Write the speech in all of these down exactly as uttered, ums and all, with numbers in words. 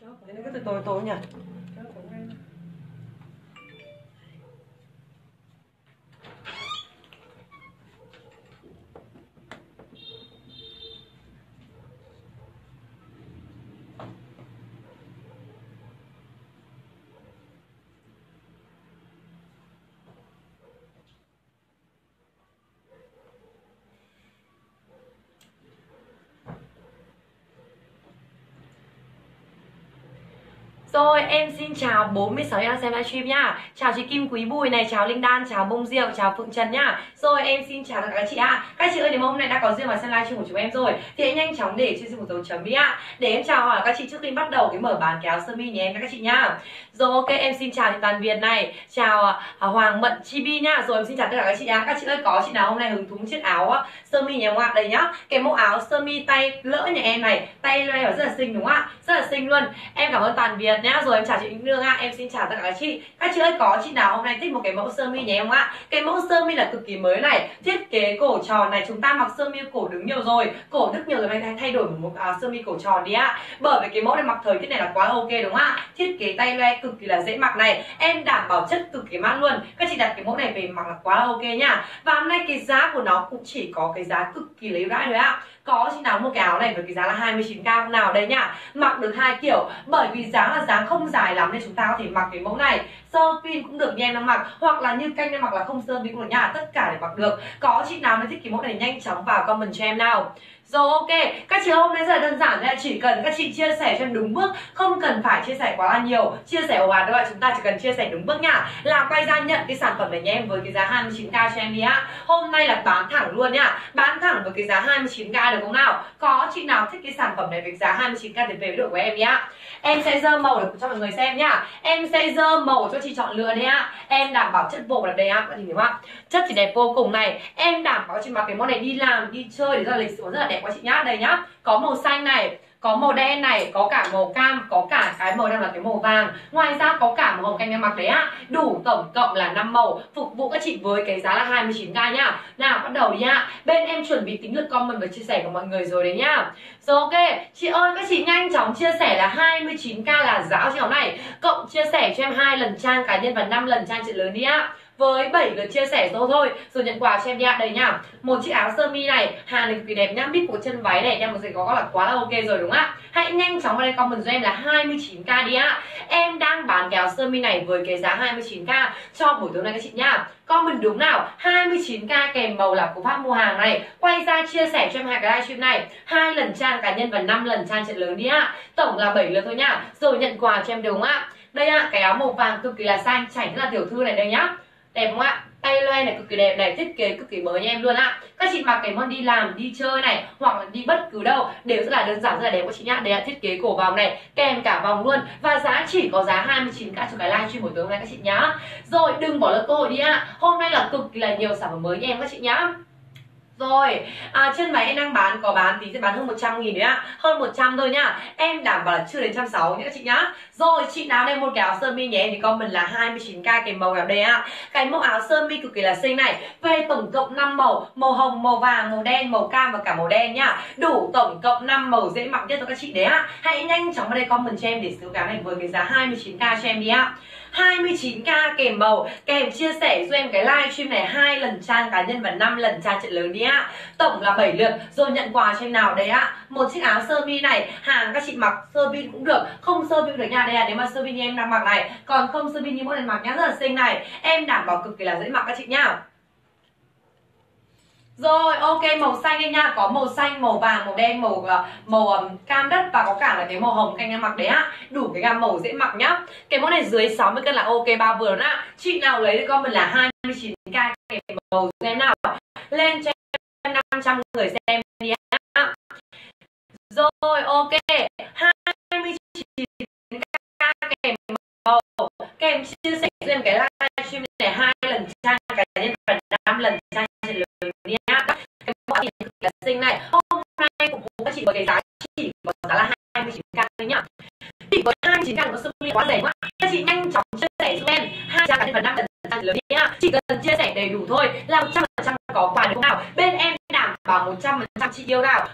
Nên cứ từ tối tối nhỉ. Rồi em xin chào bốn mươi sáu em đang xem livestream nhá. Chào chị Kim Quý Bùi này, chào Linh Đan, chào Bông Diệu, chào Phượng Trần nhá. Rồi em xin chào tất cả các chị ạ. À. Các chị ơi, nếu mà hôm nay đã có duyên vào xem livestream của chúng em rồi thì hãy nhanh chóng để cho xin một dấu chấm đi ạ. À. Để em chào hỏi các chị trước khi bắt đầu cái mở bán cái áo sơ mi nhé em các chị nhá. Rồi ok, em xin chào chị Toàn Việt này, chào uh, Hoàng Mận Chibi nhá. Rồi em xin chào tất cả các chị ạ. À. Các chị ơi, có chị nào hôm nay hứng thú chiếc áo uh, sơ mi nhà em ạ? Đây nhá. Cái mẫu áo sơ mi tay lỡ nhà em này, tay loe rất là xinh đúng không ạ? Rất là xinh luôn. Em cảm ơn Toàn Việt nhá. Rồi em chào chị Nương ạ. À. Em xin chào tất cả các chị. Các chị ơi, có chị nào hôm nay thích một cái mẫu sơ mi nhé em ạ? Cái mẫu sơ mi là cực kỳ mới này, thiết kế cổ tròn này, chúng ta mặc sơ mi cổ đứng nhiều rồi, cổ đứt nhiều rồi, này thay đổi một áo sơ mi cổ tròn đi ạ. À. Bởi vì cái mẫu này mặc thời tiết này là quá ok đúng không ạ? Thiết kế tay loe cực kỳ là dễ mặc này, em đảm bảo chất cực kỳ mát luôn. Các chị đặt cái mẫu này về mặc là quá là ok nhá. Và hôm nay cái giá của nó cũng chỉ có cái giá cực kỳ lấy rãi thôi ạ. À. Có chị nào mua cái áo này với cái giá là hai mươi chín k không nào đây nhá. Mặc được hai kiểu, bởi vì dáng là dáng không dài lắm nên chúng ta có thể mặc cái mẫu này. Sơ pin cũng được nha em đang mặc, hoặc là như canh đang mặc là không sơ pin cũng được nha, tất cả để mặc được. Có chị nào mới thích cái mẫu này nhanh chóng vào comment cho em nào. Rồi ok, các chị hôm nay rất là đơn giản đấy, chỉ cần các chị chia sẻ cho em đúng bước, không cần phải chia sẻ quá là nhiều, chia sẻ ồ ạt đâu ạ, chúng ta chỉ cần chia sẻ đúng bước nha, là quay ra nhận cái sản phẩm này nha em với cái giá hai mươi chín k cho em đi ạ. Hôm nay là bán thẳng luôn nha, bán thẳng với cái giá hai mươi chín k được không nào? Có chị nào thích cái sản phẩm này với giá hai mươi chín k thì về với đội của em đi ạ. Em sẽ dơ màu để cho mọi người xem nhá, em sẽ dơ màu cho chị chọn lựa đấy ạ. Em đảm bảo chất vô là đây ạ, các chị hiểu không ạ? Chất thì đẹp vô cùng này, em đảm bảo chị mặc cái món này đi làm, đi chơi để ra lịch sự rất là đẹp quá chị nhá. Đây nhá, có màu xanh này, có màu đen này, có cả màu cam, có cả cái màu đang là cái màu vàng, ngoài ra có cả màu hồng canh em mặc đấy ạ. Đủ tổng cộng là năm màu phục vụ các chị với cái giá là hai mươi chín k nhá. Nào bắt đầu đi ạ. Bên em chuẩn bị tính lượt comment và chia sẻ của mọi người rồi đấy nhá. Rồi ok, chị ơi các chị nhanh chóng chia sẻ là hai mươi chín k là giá cho áo này, cộng chia sẻ cho em hai lần trang cá nhân và năm lần trang chữ lớn đi ạ. Với bảy lượt chia sẻ số thôi rồi nhận quà cho em đi ạ. Đây nhá, một chiếc áo sơ mi này, hàng này cực kỳ đẹp nhá, bít của chân váy này em một giày có là quá là ok rồi đúng không ạ? Hãy nhanh chóng vào đây comment cho em là hai mươi chín k đi ạ. Em đang bán cái áo sơ mi này với cái giá hai mươi chín k cho buổi tối nay các chị nhá. Comment đúng nào, hai mươi chín k kèm màu là của pháp mua hàng này. Quay ra chia sẻ cho em hai cái livestream này, hai lần trang cá nhân và năm lần trang trận lớn đi ạ. Tổng là bảy lượt thôi nhá. Rồi nhận quà cho em đúng không ạ? Đây ạ, cái áo màu vàng cực kỳ là xanh, chảnh rất là tiểu thư này đây nhá. Đẹp không ạ? Tay loe này cực kỳ đẹp này, thiết kế cực kỳ mới nha em luôn ạ. Các chị mặc cái món đi làm, đi chơi này, hoặc là đi bất cứ đâu đều rất là đơn giản, rất là đẹp các chị nhá. Đây là thiết kế cổ vòng này, kèm cả vòng luôn. Và giá chỉ có giá hai mươi chín k cho cái livestream buổi tối hôm nay các chị nhá. Rồi đừng bỏ lỡ cơ hội đi ạ. Hôm nay là cực kỳ là nhiều sản phẩm mới nha em các chị nhá. Rồi, à, trên máy em đang bán, có bán tí sẽ bán hơn một trăm nghìn đấy ạ. Hơn một trăm thôi nhá. Em đảm bảo là chưa đến một trăm sáu mươi nhé các chị nhá. Rồi, chị nào đây một cái áo sơ mi nhé thì comment là hai mươi chín k cái màu nào đây ạ. Cái mẫu áo sơ mi cực kỳ là xinh này. Về tổng cộng năm màu, màu hồng, màu vàng, màu đen, màu cam và cả màu đen nhá. Đủ tổng cộng năm màu dễ mặc nhất cho các chị đấy ạ. Hãy nhanh chóng vào đây comment cho em đểซื้cái này với cái giá hai mươi chín k cho em đi ạ. hai mươi chín k kèm màu, kèm chia sẻ cho em cái livestream này hai lần trang cá nhân và năm lần trang trận lớn đi ạ. Tổng là bảy lượt rồi nhận quà cho em nào đấy ạ. Một chiếc áo sơ mi này, hàng các chị mặc sơ pin cũng được, không sơ pin cũng được nha. Đây là nếu mà sơ pin như em đang mặc này, còn không sơ pin như mỗi lần mặc nhá, rất là xinh này. Em đảm bảo cực kỳ là dễ mặc các chị nhá. Rồi ok, màu xanh đây nha, có màu xanh, màu vàng, màu đen, màu màu um, cam đất và có cả là cái màu hồng canh em mặc đấy ạ. Đủ cái gam màu dễ mặc nhá. Cái mẫu này dưới sáu mươi cân là ok bao vừa đó ạ. Chị nào lấy được comment là hai mươi chín k cái màu cho em nào. Lên cho em năm trăm người xem đi ạ. Rồi ok, hai mươi chín k kèm màu, kèm chia sẻ cho em cái livestream này hai lần trang cá nhân và năm lần trang trận lớn đi ạ. Cái mẫu này cực kỳ xinh này. Hôm nay phục vụ các chị với cái giá chỉ có giá là hai mươi chín k thôi nhá. Chỉ với hai mươi chín k nó sơ mi quá rẻ quá. Các chị nhanh chóng chia sẻ giúp em hai trang cá nhân và năm lần trang trận lớn đi ạ. Chỉ cần chia sẻ đầy đủ thôi là một trăm phần trăm có quà được không nào? Bên em đảm bảo một trăm phần trăm chị yêu nào. Hôm nay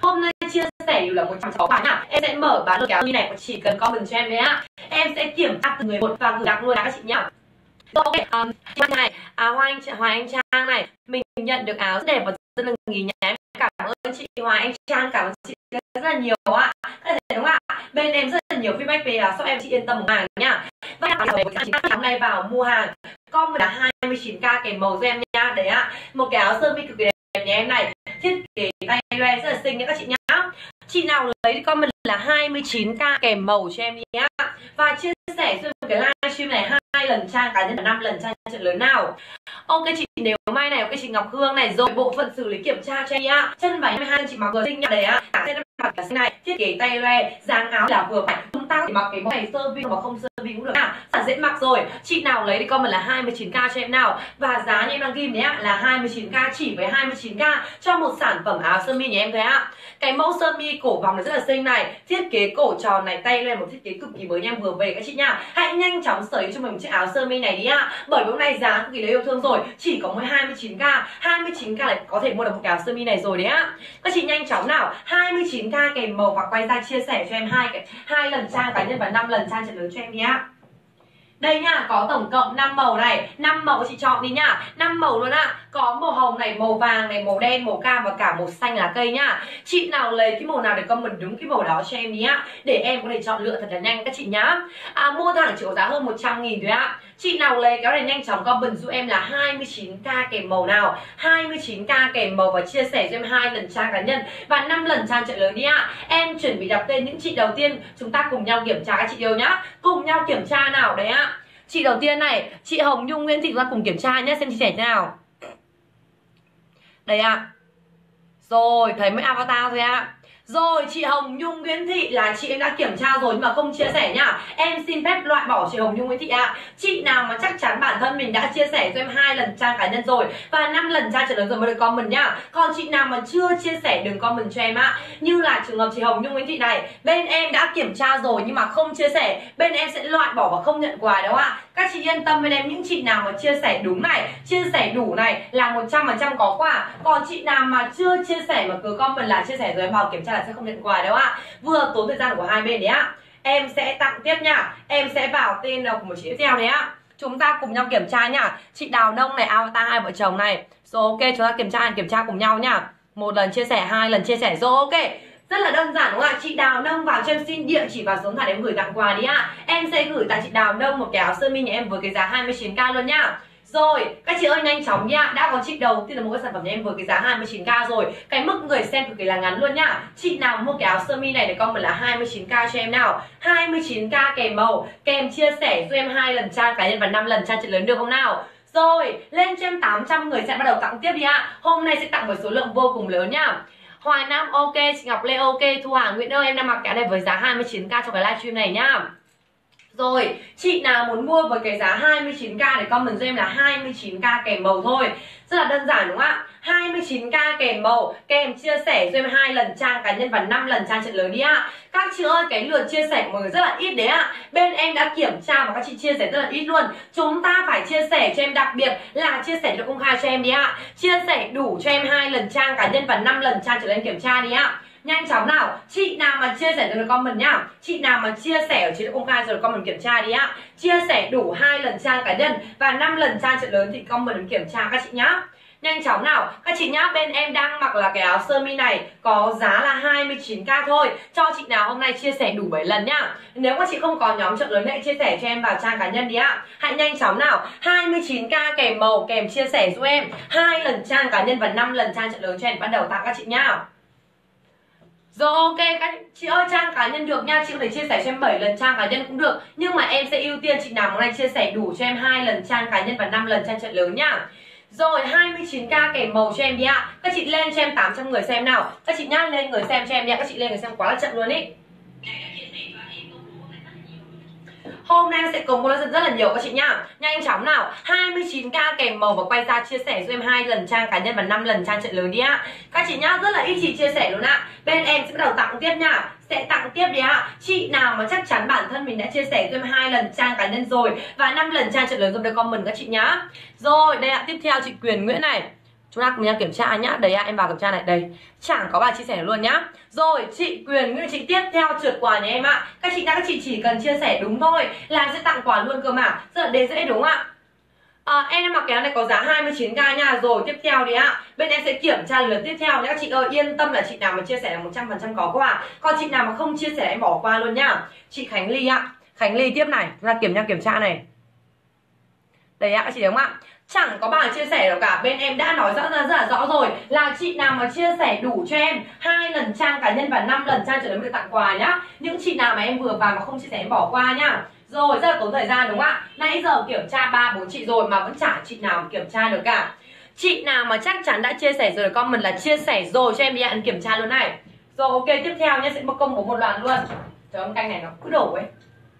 chia sẻ đều là một trăm sáu mươi bạn nhá. Em sẽ mở bán được cái áo này và chỉ cần comment cho em đấy ạ. Em sẽ kiểm tra từng người một và gửi đặt luôn các chị nhá. Ok, um, này, à, Hoa Anh Hoa Anh Trang này, mình nhận được áo rất đẹp và rất là nghỉ nhá. Em cảm ơn chị Hoa Anh Trang, cảm ơn chị rất là nhiều ạ. Các thấy đúng không ạ? Bên em rất là nhiều feedback về shop em, chị yên tâm một hàng nhá. Và chị hôm nay vào mua hàng con là hai mươi chín k kèm màu cho em nha. Đấy ạ, một cái áo sơ mi cực kỳ đẹp nhà em này, thiết kế tay loe rất là xinh nha các chị nhá. Chị nào lấy thì comment là hai mươi chín k kèm màu cho em nhé. Và chia sẻ cho cái livestream này hai lần trang cá nhân và năm lần trang trận lớn nào. Ok chị Nếu Mai này, ok chị Ngọc Hương này, rồi bộ phận xử lý kiểm tra cho em nhá. Chân váy hai mươi hai chị mặc vừa xinh nhá. Đấy ạ, sẽ mặc cái này, thiết kế tay loe, dáng áo là vừa phải. Chúng ta chỉ mặc cái mẫu này sơ vi mà không sơ vi cũng được ạ. À, dễ mặc rồi. Chị nào lấy thì comment là hai mươi chín k cho em nào. Và giá như em đang ghi đấy ạ là hai mươi chín k, chỉ với hai mươi chín k cho một sản phẩm áo sơ mi nhà em thôi ạ. Cái mẫu sơ mi cổ vòng này rất là xinh này, thiết kế cổ tròn này, tay lên một thiết kế cực kỳ mới nha, vừa về các chị nha. Hãy nhanh chóng sở hữu cho mình một chiếc áo sơ mi này đi ạ. Bởi hôm nay giá cực kỳ lấy yêu thương rồi, chỉ có mỗi hai mươi chín k, hai mươi chín k này có thể mua được một cái áo sơ mi này rồi đấy ạ. Các chị nhanh chóng nào, hai mươi chín k kèm màu và quay ra chia sẻ cho em hai cái hai lần trang cá nhân và năm lần trang trận lớn cho em đi ạ. Đây nhá, có tổng cộng năm màu này, năm màu chị chọn đi nhá, năm màu luôn ạ. Có màu hồng này, màu vàng này, màu đen, màu cam và cả màu xanh lá cây nhá. Chị nào lấy cái màu nào để comment đúng cái màu đó cho em đi ạ, để em có thể chọn lựa thật là nhanh các chị nhá. À, mua thẳng chỉ có giá hơn một trăm nghìn thôi ạ. Chị nào lấy cái này nhanh chóng comment giúp em là hai mươi chín k kèm màu nào, hai mươi chín k kèm màu và chia sẻ cho em hai lần trang cá nhân và năm lần trang trận lớn đi ạ. Em chuẩn bị đọc tên những chị đầu tiên, chúng ta cùng nhau kiểm tra các chị yêu nhá. Cùng nhau kiểm tra nào đấy ạ. Chị đầu tiên này, chị Hồng Nhung Nguyễn Thị, chúng ta cùng kiểm tra nhé, xem chia sẻ thế nào. Đây ạ. À. Rồi, thấy mấy avatar thôi ạ. À. Rồi, chị Hồng Nhung Nguyễn Thị là chị em đã kiểm tra rồi nhưng mà không chia sẻ nhá. Em xin phép loại bỏ chị Hồng Nhung Nguyễn Thị ạ. À. Chị nào mà chắc chắn bản thân mình đã chia sẻ cho em hai lần trang cá nhân rồi và năm lần trang trở lớn rồi mới được comment nhá. Còn chị nào mà chưa chia sẻ đừng comment cho em ạ. À. Như là trường hợp chị Hồng Nhung Nguyễn Thị này, bên em đã kiểm tra rồi nhưng mà không chia sẻ, bên em sẽ loại bỏ và không nhận quà đâu ạ. À. Các chị yên tâm bên em, những chị nào mà chia sẻ đúng này, chia sẻ đủ này là một trăm phần trăm có quà. Còn chị nào mà chưa chia sẻ mà cứ comment là chia sẻ rồi em vào kiểm tra là sẽ không nhận quà đâu ạ. À. Vừa tốn thời gian của hai bên đấy ạ. À. Em sẽ tặng tiếp nha. Em sẽ vào tên của một chị tiếp theo đấy ạ. À. Chúng ta cùng nhau kiểm tra nhá. Chị Đào Nông này, avatar hai vợ chồng này. Rồi ok, chúng ta kiểm tra kiểm tra cùng nhau nhá. Một lần chia sẻ, hai lần chia sẻ. Rồi ok. Rất là đơn giản đúng không ạ? Chị Đào Nông vào cho em xin địa chỉ và số điện thoại để em gửi tặng quà đi ạ. À. Em sẽ gửi tặng chị Đào Nông một cái áo sơ mi nhà em với cái giá hai mươi chín k luôn nhá. Rồi, các chị ơi nhanh chóng nha. Đã có chị đầu tiên là mua cái sản phẩm nhà em với cái giá hai mươi chín k rồi. Cái mức người xem cực kỳ là ngắn luôn nhá. Chị nào mua cái áo sơ mi này để comment là hai mươi chín k cho em nào. hai mươi chín k kèm màu, kèm chia sẻ giúp em hai lần trang cá nhân và năm lần trang trận lớn được không nào? Rồi, lên cho em tám trăm người sẽ bắt đầu tặng tiếp đi ạ. À. Hôm nay sẽ tặng với số lượng vô cùng lớn nhá. Hoài Nam ok, chị Ngọc Lê ok, Thu Hà Nguyễn ơi em đang mặc cái này với giá hai mươi chín k cho cái livestream này nhá. Rồi, chị nào muốn mua với cái giá hai mươi chín k để comment cho em là hai mươi chín k kèm màu thôi. Rất là đơn giản đúng không ạ? hai mươi chín k kèm màu, kèm chia sẻ cho em hai lần trang cá nhân và năm lần trang trận lớn đi ạ. À. Các chị ơi, cái lượt chia sẻ của mọi người rất là ít đấy ạ. À. Bên em đã kiểm tra và các chị chia sẻ rất là ít luôn. Chúng ta phải chia sẻ cho em, đặc biệt là chia sẻ cho công khai cho em đi ạ. À. Chia sẻ đủ cho em hai lần trang cá nhân và năm lần trang trở lên kiểm tra đi ạ. À. Nhanh chóng nào, chị nào mà chia sẻ rồi comment nhá. Chị nào mà chia sẻ ở chế độ công khai rồi comment kiểm tra đi ạ. Chia sẻ đủ hai lần trang cá nhân và năm lần trang trận lớn thì comment kiểm tra các chị nhá. Nhanh chóng nào, các chị nhá, bên em đang mặc là cái áo sơ mi này có giá là hai mươi chín k thôi. Cho chị nào hôm nay chia sẻ đủ bảy lần nhá. Nếu các chị không có nhóm trận lớn hãy chia sẻ cho em vào trang cá nhân đi ạ. Hãy nhanh chóng nào, hai mươi chín k kèm màu, kèm chia sẻ giúp em hai lần trang cá nhân và năm lần trang trận lớn cho em, bắt đầu tặng các chị nhá. Rồi ok, các chị ơi, trang cá nhân được nha, chị có thể chia sẻ cho em bảy lần trang cá nhân cũng được. Nhưng mà em sẽ ưu tiên chị nào hôm nay chia sẻ đủ cho em hai lần trang cá nhân và năm lần trang trận lớn nhá. Rồi hai mươi chín k kèm màu cho em đi ạ. Các chị lên cho em tám trăm người xem nào. Các chị nhá, lên người xem cho em nha. Các chị lên người xem quá là chậm luôn ý. Hôm nay sẽ công bố rất là nhiều các chị nhá. Nhanh chóng nào, hai mươi chín k kèm màu và quay ra chia sẻ giúp em hai lần trang cá nhân và năm lần trang trận lớn đi ạ. Các chị nhá, rất là ít chị chia sẻ luôn ạ. Bên em sẽ bắt đầu tặng tiếp nha. Sẽ tặng tiếp đi ạ. Chị nào mà chắc chắn bản thân mình đã chia sẻ giúp em hai lần trang cá nhân rồi và năm lần trang trận lớn giúp được comment các chị nhá. Rồi, đây ạ, tiếp theo chị Quyền Nguyễn này. Chúng ta cùng nhau kiểm tra nhá. Đấy ạ, à, em vào kiểm tra này. Đây, chẳng có bài chia sẻ luôn nhá. Rồi, chị Quyền những chị tiếp theo trượt quà nhà em ạ. À. Các chị các chị chỉ cần chia sẻ đúng thôi là sẽ tặng quà luôn cơ mà. Rất là đề dễ đúng không ạ? À, em mặc cái áo này có giá hai mươi chín k nha. Rồi tiếp theo đi ạ. Bên em sẽ kiểm tra lượt tiếp theo nhá. Các chị ơi yên tâm là chị nào mà chia sẻ là một trăm phần trăm có quà. Còn chị nào mà không chia sẻ em bỏ qua luôn nhá. Chị Khánh Ly ạ. Khánh Ly tiếp này, ra kiểm tra kiểm tra này. Đấy ạ, các chị đúng không ạ? Chẳng có bài chia sẻ đâu cả. Bên em đã nói rõ ra rất là rõ rồi là chị nào mà chia sẻ đủ cho em hai lần trang cá nhân và năm lần trang trở lên mới được tặng quà nhá. Những chị nào mà em vừa vào mà không chia sẻ em bỏ qua nhá. Rồi rất là tốn thời gian đúng không ạ? Nãy giờ kiểm tra ba bốn chị rồi mà vẫn chả chị nào kiểm tra được cả. Chị nào mà chắc chắn đã chia sẻ rồi comment là chia sẻ rồi cho em đi ăn kiểm tra luôn này. Rồi ok, tiếp theo nhé, sẽ công bố một loạt luôn. Trời ơi, canh này nó cứ đổ ấy.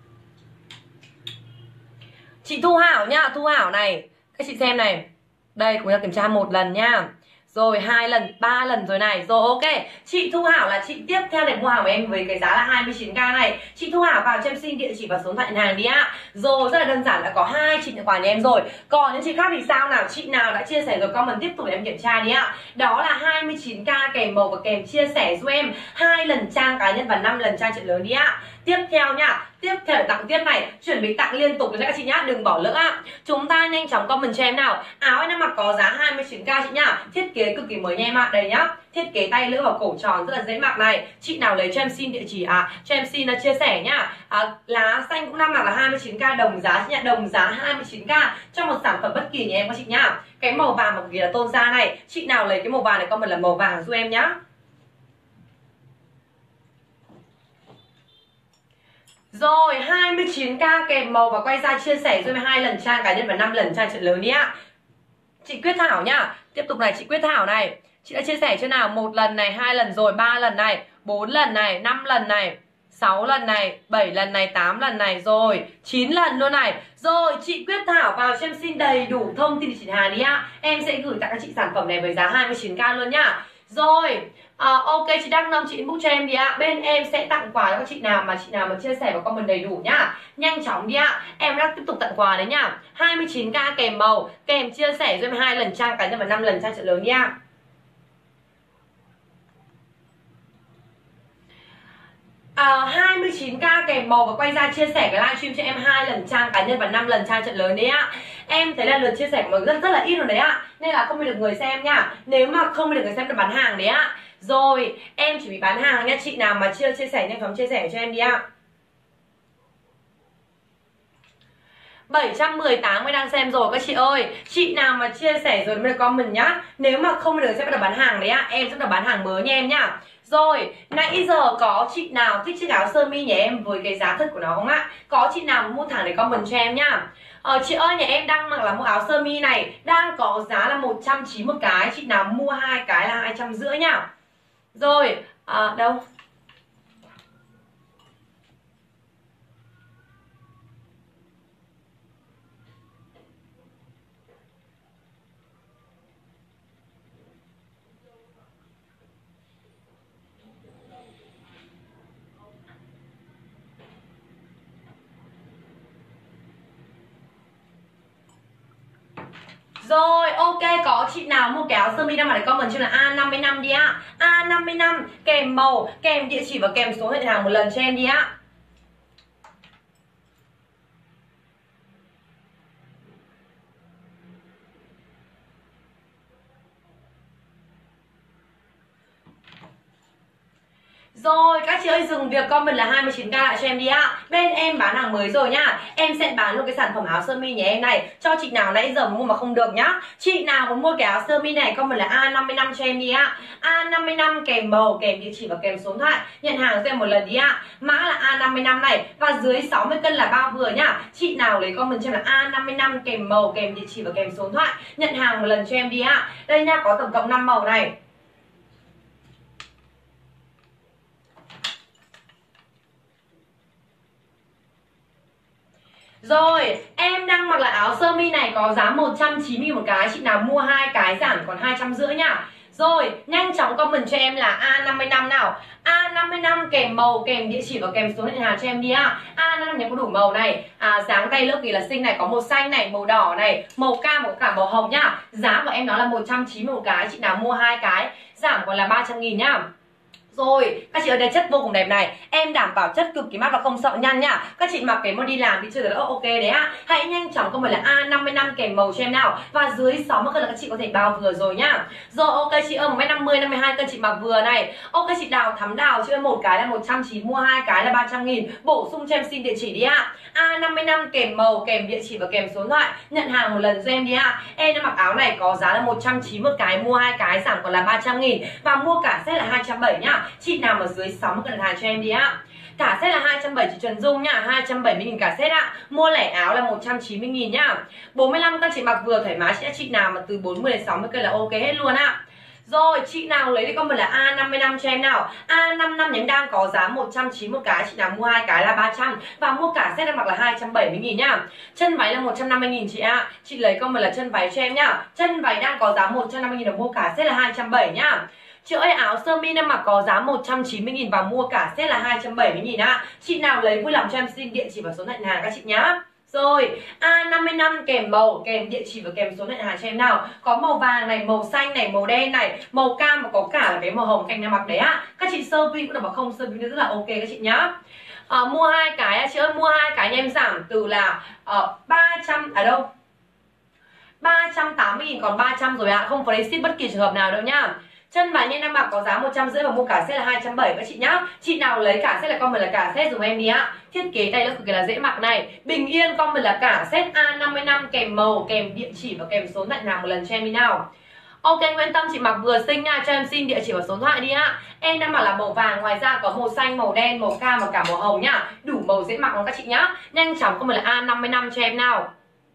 Chị Thu Hảo nhá, Thu Hảo này, các chị xem này. Đây cũng là kiểm tra một lần nhá. Rồi hai lần, ba lần rồi này. Rồi ok, chị Thu Hảo là chị tiếp theo để mua hàng của em với cái giá là hai mươi chín k này. Chị Thu Hảo vào cho em xin địa chỉ và số điện thoại nhận hàng đi ạ. Rồi rất là đơn giản, đã có hai chị nhận quà nhà em rồi. Còn những chị khác thì sao nào? Chị nào đã chia sẻ rồi comment tiếp tục để em kiểm tra đi ạ. Đó là hai mươi chín k kèm màu và kèm chia sẻ giúp em hai lần trang cá nhân và năm lần trang trận lớn đi ạ. Tiếp theo nha, tiếp theo để tặng tiếp này, chuẩn bị tặng liên tục cho các chị nhá, đừng bỏ lỡ ạ. Chúng ta nhanh chóng comment cho em nào. Áo em đang mặc có giá hai mươi chín k chị nhá. Thiết kế cực kỳ mới nha em ạ. Đây nhá. Thiết kế tay lưỡi và cổ tròn rất là dễ mặc này. Chị nào lấy cho em xin địa chỉ à, cho em xin là chia sẻ nhá. À, lá xanh cũng đang mặc là hai mươi chín k đồng giá chị nhá, đồng giá hai mươi chín k cho một sản phẩm bất kỳ nhà em các chị nhá. Cái màu vàng cực kỳ là tôn da này. Chị nào lấy cái màu vàng này comment là màu vàng giúp em nhá. Rồi hai mươi chín k kèm màu và quay ra chia sẻ giúp em hai lần trang cá nhân và năm lần trang trận lớn đi ạ. Chị Quyết Thảo nhá. Tiếp tục này, chị Quyết Thảo này. Chị đã chia sẻ cho nào, một lần này, hai lần rồi, ba lần này, bốn lần này, năm lần này, sáu lần này, bảy lần này, tám lần này, rồi chín lần luôn này. Rồi chị Quyết Thảo vào cho em xin đầy đủ thông tin địa chỉ hàng đi ạ. Em sẽ gửi tặng các chị sản phẩm này với giá hai mươi chín k luôn nhá. Rồi à, ok, chị Đăng Nông chị inbox cho em đi ạ. Bên em sẽ tặng quà cho các chị nào mà chị nào mà chia sẻ và comment đầy đủ nhá. Nhanh chóng đi ạ. Em đang tiếp tục tặng quà đấy nhá. hai mươi chín k kèm màu, kèm chia sẻ giúp em hai lần trang cá nhân và năm lần trang trận lớn nha. À, hai mươi chín k kèm màu và quay ra chia sẻ cái livestream cho em hai lần trang cá nhân và năm lần trang trận lớn đấy ạ. Em thấy là lượt chia sẻ của mình rất rất là ít rồi đấy ạ. Nên là không được người xem nha. Nếu mà không được người xem được bán hàng đấy ạ. Rồi em chỉ bị bán hàng nha. Chị nào mà chưa chia sẻ nhanh chóng chia sẻ cho em đi ạ. bảy trăm mười tám mới đang xem rồi các chị ơi. Chị nào mà chia sẻ rồi mới comment nhá. Nếu mà không được sẽ bắt đầu bán hàng đấy ạ. Em sẽ bắt đầu bán hàng mới nha em nhá. Rồi, nãy giờ có chị nào thích chiếc áo sơ mi nhà em với cái giá thật của nó không ạ? Có chị nào mua thẳng để comment cho em nhá. Ờ, chị ơi, nhà em đang mặc là một áo sơ mi này đang có giá là một trăm chín mươi một cái. Chị nào mua hai cái là hai trăm rưỡi nhá. Rồi, à, đâu? Rồi ok, có chị nào mua cái áo sơ mi đang mặc để comment cho là A năm mươi lăm đi ạ. A năm mươi lăm kèm màu, kèm địa chỉ và kèm số điện hàng một lần cho em đi ạ. Rồi các chị ơi, dừng việc comment là hai mươi chín k lại cho em đi ạ. Bên em bán hàng mới rồi nhá. Em sẽ bán luôn cái sản phẩm áo sơ mi nhà em này cho chị nào nãy giờ mua mà không được nhá. Chị nào muốn mua cái áo sơ mi này comment là A năm mươi lăm cho em đi ạ. A năm mươi lăm kèm màu, kèm địa chỉ và kèm số điện thoại. Nhận hàng cho em một lần đi ạ. Mã là A năm mươi lăm này và dưới sáu mươi cân là bao vừa nhá. Chị nào lấy comment cho em là A năm mươi lăm kèm màu, kèm địa chỉ và kèm số điện thoại. Nhận hàng một lần cho em đi ạ. Đây nha, có tổng cộng năm màu này. Rồi, em đang mặc là áo sơ mi này có giá một trăm chín mươi một cái. Chị nào mua hai cái giảm còn hai trăm rưỡi nhá. Rồi, nhanh chóng comment cho em là A năm mươi lăm nào. A A năm mươi lăm kèm màu, kèm địa chỉ và kèm số điện hàng cho em đi ạ. A năm mươi lăm nhé, có đủ màu này, à, dáng tay lớp kỳ là xinh này, có màu xanh này, màu đỏ này, màu cam, màu cả màu hồng nhá. Giá của em nó là một trăm chín mươi một cái, chị nào mua hai cái giảm còn là ba trăm nghìn nhá. Rồi, các chị ơi, đây chất vô cùng đẹp này. Em đảm bảo chất cực kỳ mát và không sợ nhăn nhá. Các chị mặc cái mà đi làm thì chưa rất ok đấy ạ. Hãy nhanh chóng comment là A năm mươi lăm kèm màu cho em nào. Và dưới sáu mươi cân là các chị có thể bao vừa rồi nhá. Rồi ok chị ơi, một mét năm mươi, năm mươi hai cân chị mặc vừa này. Ok chị Đào Thắm Đào, chị ơi, một cái là một trăm chín mươi, mua hai cái là ba trăm nghìn. Bổ sung cho em xin địa chỉ đi ạ. A năm mươi lăm kèm màu, kèm địa chỉ và kèm số điện thoại. Nhận hàng một lần cho em đi ạ. Em đã mặc áo này có giá là một trăm chín mươi một cái, mua hai cái giảm còn là ba trăm nghìn. Và mua cả set là hai trăm bảy mươi nhá. Chị nào mà dưới sáu mươi cân hàng cho em đi ạ. Cả set là hai trăm bảy mươi chị Trần Dung nhá, hai trăm bảy mươi nghìn cả set ạ. Mua lẻ áo là một trăm chín mươi nghìn nhá. bốn mươi lăm cân chị mặc vừa thoải mái, chị chị nào mà từ bốn mươi đến sáu mươi cân là ok hết luôn ạ. Rồi, chị nào lấy thì comment là A năm mươi lăm cho em nào. A năm mươi lăm nhánh đang có giá một trăm chín mươi một cái, chị nào mua hai cái là ba trăm. Và mua cả set em mặc là hai trăm bảy mươi nghìn nhá. Chân váy là một trăm năm mươi nghìn chị ạ. À. Chị lấy comment là chân váy cho em nhá. Chân váy đang có giá một trăm năm mươi nghìn và mua cả set là hai trăm bảy mươi nhá. Chị ơi, áo sơ mi em mặc có giá một trăm chín mươi nghìn và mua cả set là hai trăm bảy mươi nghìn ạ. Chị nào lấy vui lòng cho em xin địa chỉ và số nhận hàng các chị nhá. Rồi, A năm mươi lăm kèm màu, kèm địa chỉ và kèm số nhận hàng cho em nào. Có màu vàng này, màu xanh này, màu đen này, màu cam và có cả là cái màu hồng canh em mặc đấy ạ. Các chị sơ vi cũng được mà không sơ vi rất là ok các chị nhá. À, mua hai cái, chị ơi, mua hai cái em giảm từ là uh, ba trăm, ở à đâu? ba trăm tám mươi nghìn còn ba trăm rồi ạ, không phải ship bất kỳ trường hợp nào đâu nhá. Chân váy em đang mặc có giá một trăm rưỡi và mua cả set là hai trăm bảy mươi các chị nhá. Chị nào lấy cả set là comment là cả set dùm em đi ạ. Thiết kế tay nó cực kỳ là dễ mặc này. Bình yên comment là cả set A năm mươi lăm kèm màu, kèm địa chỉ và kèm số nhận hàng một lần cho em đi nào. Ok, Nguyễn Tâm chị mặc vừa xinh nha, cho em xin địa chỉ và số điện thoại đi ạ. Em đang mặc là màu vàng, ngoài ra có màu xanh, màu đen, màu cam và cả màu hồng nhá. Đủ màu dễ mặc luôn các chị nhá. Nhanh chóng comment là A năm mươi lăm cho em nào.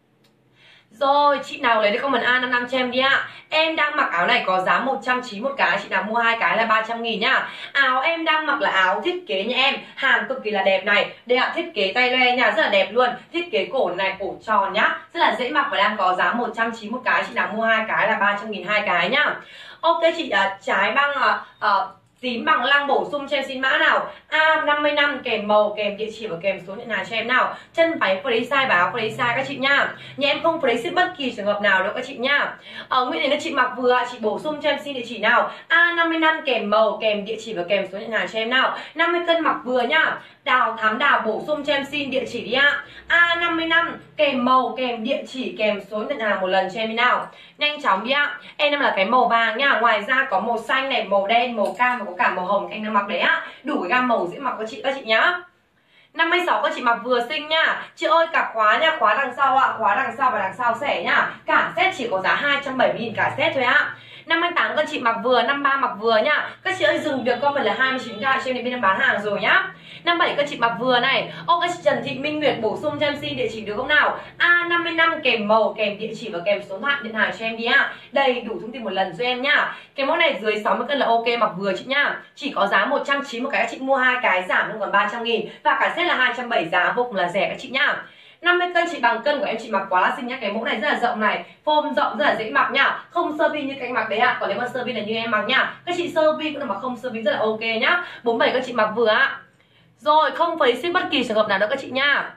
Rồi, chị nào lấy được comment A năm mươi lăm cho em đi ạ. Em đang mặc áo này có giá một trăm chín mươi một cái, chị nào mua hai cái là ba trăm nghìn nhá. Áo em đang mặc là áo thiết kế nha em, hàng cực kỳ là đẹp này. Đây ạ, thiết kế tay loe nha, rất là đẹp luôn. Thiết kế cổ này, cổ tròn nhá, rất là dễ mặc và đang có giá một trăm chín mươi một cái, chị nào mua hai cái là ba trăm nghìn hai cái nhá. Ok chị, uh, trái băng uh, uh, tím bằng lăng bổ sung cho em xin mã nào. A năm mươi lăm kèm màu, kèm địa chỉ và kèm số nhận hàng cho em nào. Chân váy free size và áo free size các chị nha. Nhà em không free ship bất kỳ trường hợp nào đâu các chị nha. Ở Nguyễn Thị chị mặc vừa, chị bổ sung cho em xin địa chỉ nào. A năm mươi lăm kèm màu, kèm địa chỉ và kèm số nhận hàng cho em nào. năm mươi cân mặc vừa nhá. Đào Thắm Đào bổ sung cho em xin địa chỉ đi ạ. A năm mươi lăm kèm màu, kèm địa chỉ, kèm số nhận hàng một lần cho em đi nào. Nhanh chóng đi ạ. Em đang là cái màu vàng nhá. Ngoài ra có màu xanh này, màu đen, màu cam và có cả màu hồng anh đang mặc đấy ạ. Đủ cái gam màu dễ mặc các chị các chị nhá. năm mươi sáu các chị mặc vừa xinh nhá. Chị ơi, cả khóa nha, khóa đằng sau ạ, khóa đằng sau và đằng sau xẻ nhá. Cả set chỉ có giá hai trăm bảy mươi nghìn cả set thôi ạ. năm mươi tám các chị mặc vừa, năm mươi ba mặc vừa nhá. Các chị ơi dừng việc comment là hai mươi chín k cho em bên em bán hàng rồi nhá. năm mươi bảy các chị mặc vừa này. Ô các chị Trần Thị Minh Nguyệt bổ sung cho em xin địa chỉ được không nào? A năm mươi lăm kèm màu, kèm địa chỉ và kèm số điện thoại nhận hàng cho em đi ạ. Đầy đủ thông tin một lần cho em nhá. Cái mẫu này dưới sáu mươi cân là ok, mặc vừa chị nhá. Chỉ có giá một trăm chín mươi một cái, các chị mua hai cái giảm luôn còn ba trăm nghìn và cả set là hai trăm bảy mươi, giá vô cùng là rẻ các chị nhá. năm mươi cân chị bằng cân của em chị mặc quá là xinh nhá. Cái mẫu này rất là rộng này, form rộng rất là dễ mặc nhá. Không sơ vi như cái mặc đấy ạ. À. Còn nếu mà sơ vi là như em mặc nhá. Các chị sơ vi cũng được mà không sơ vi rất là ok nhá. bốn mươi bảy các chị mặc vừa ạ. À. Rồi, không phải ship bất kỳ trường hợp nào đâu các chị nha.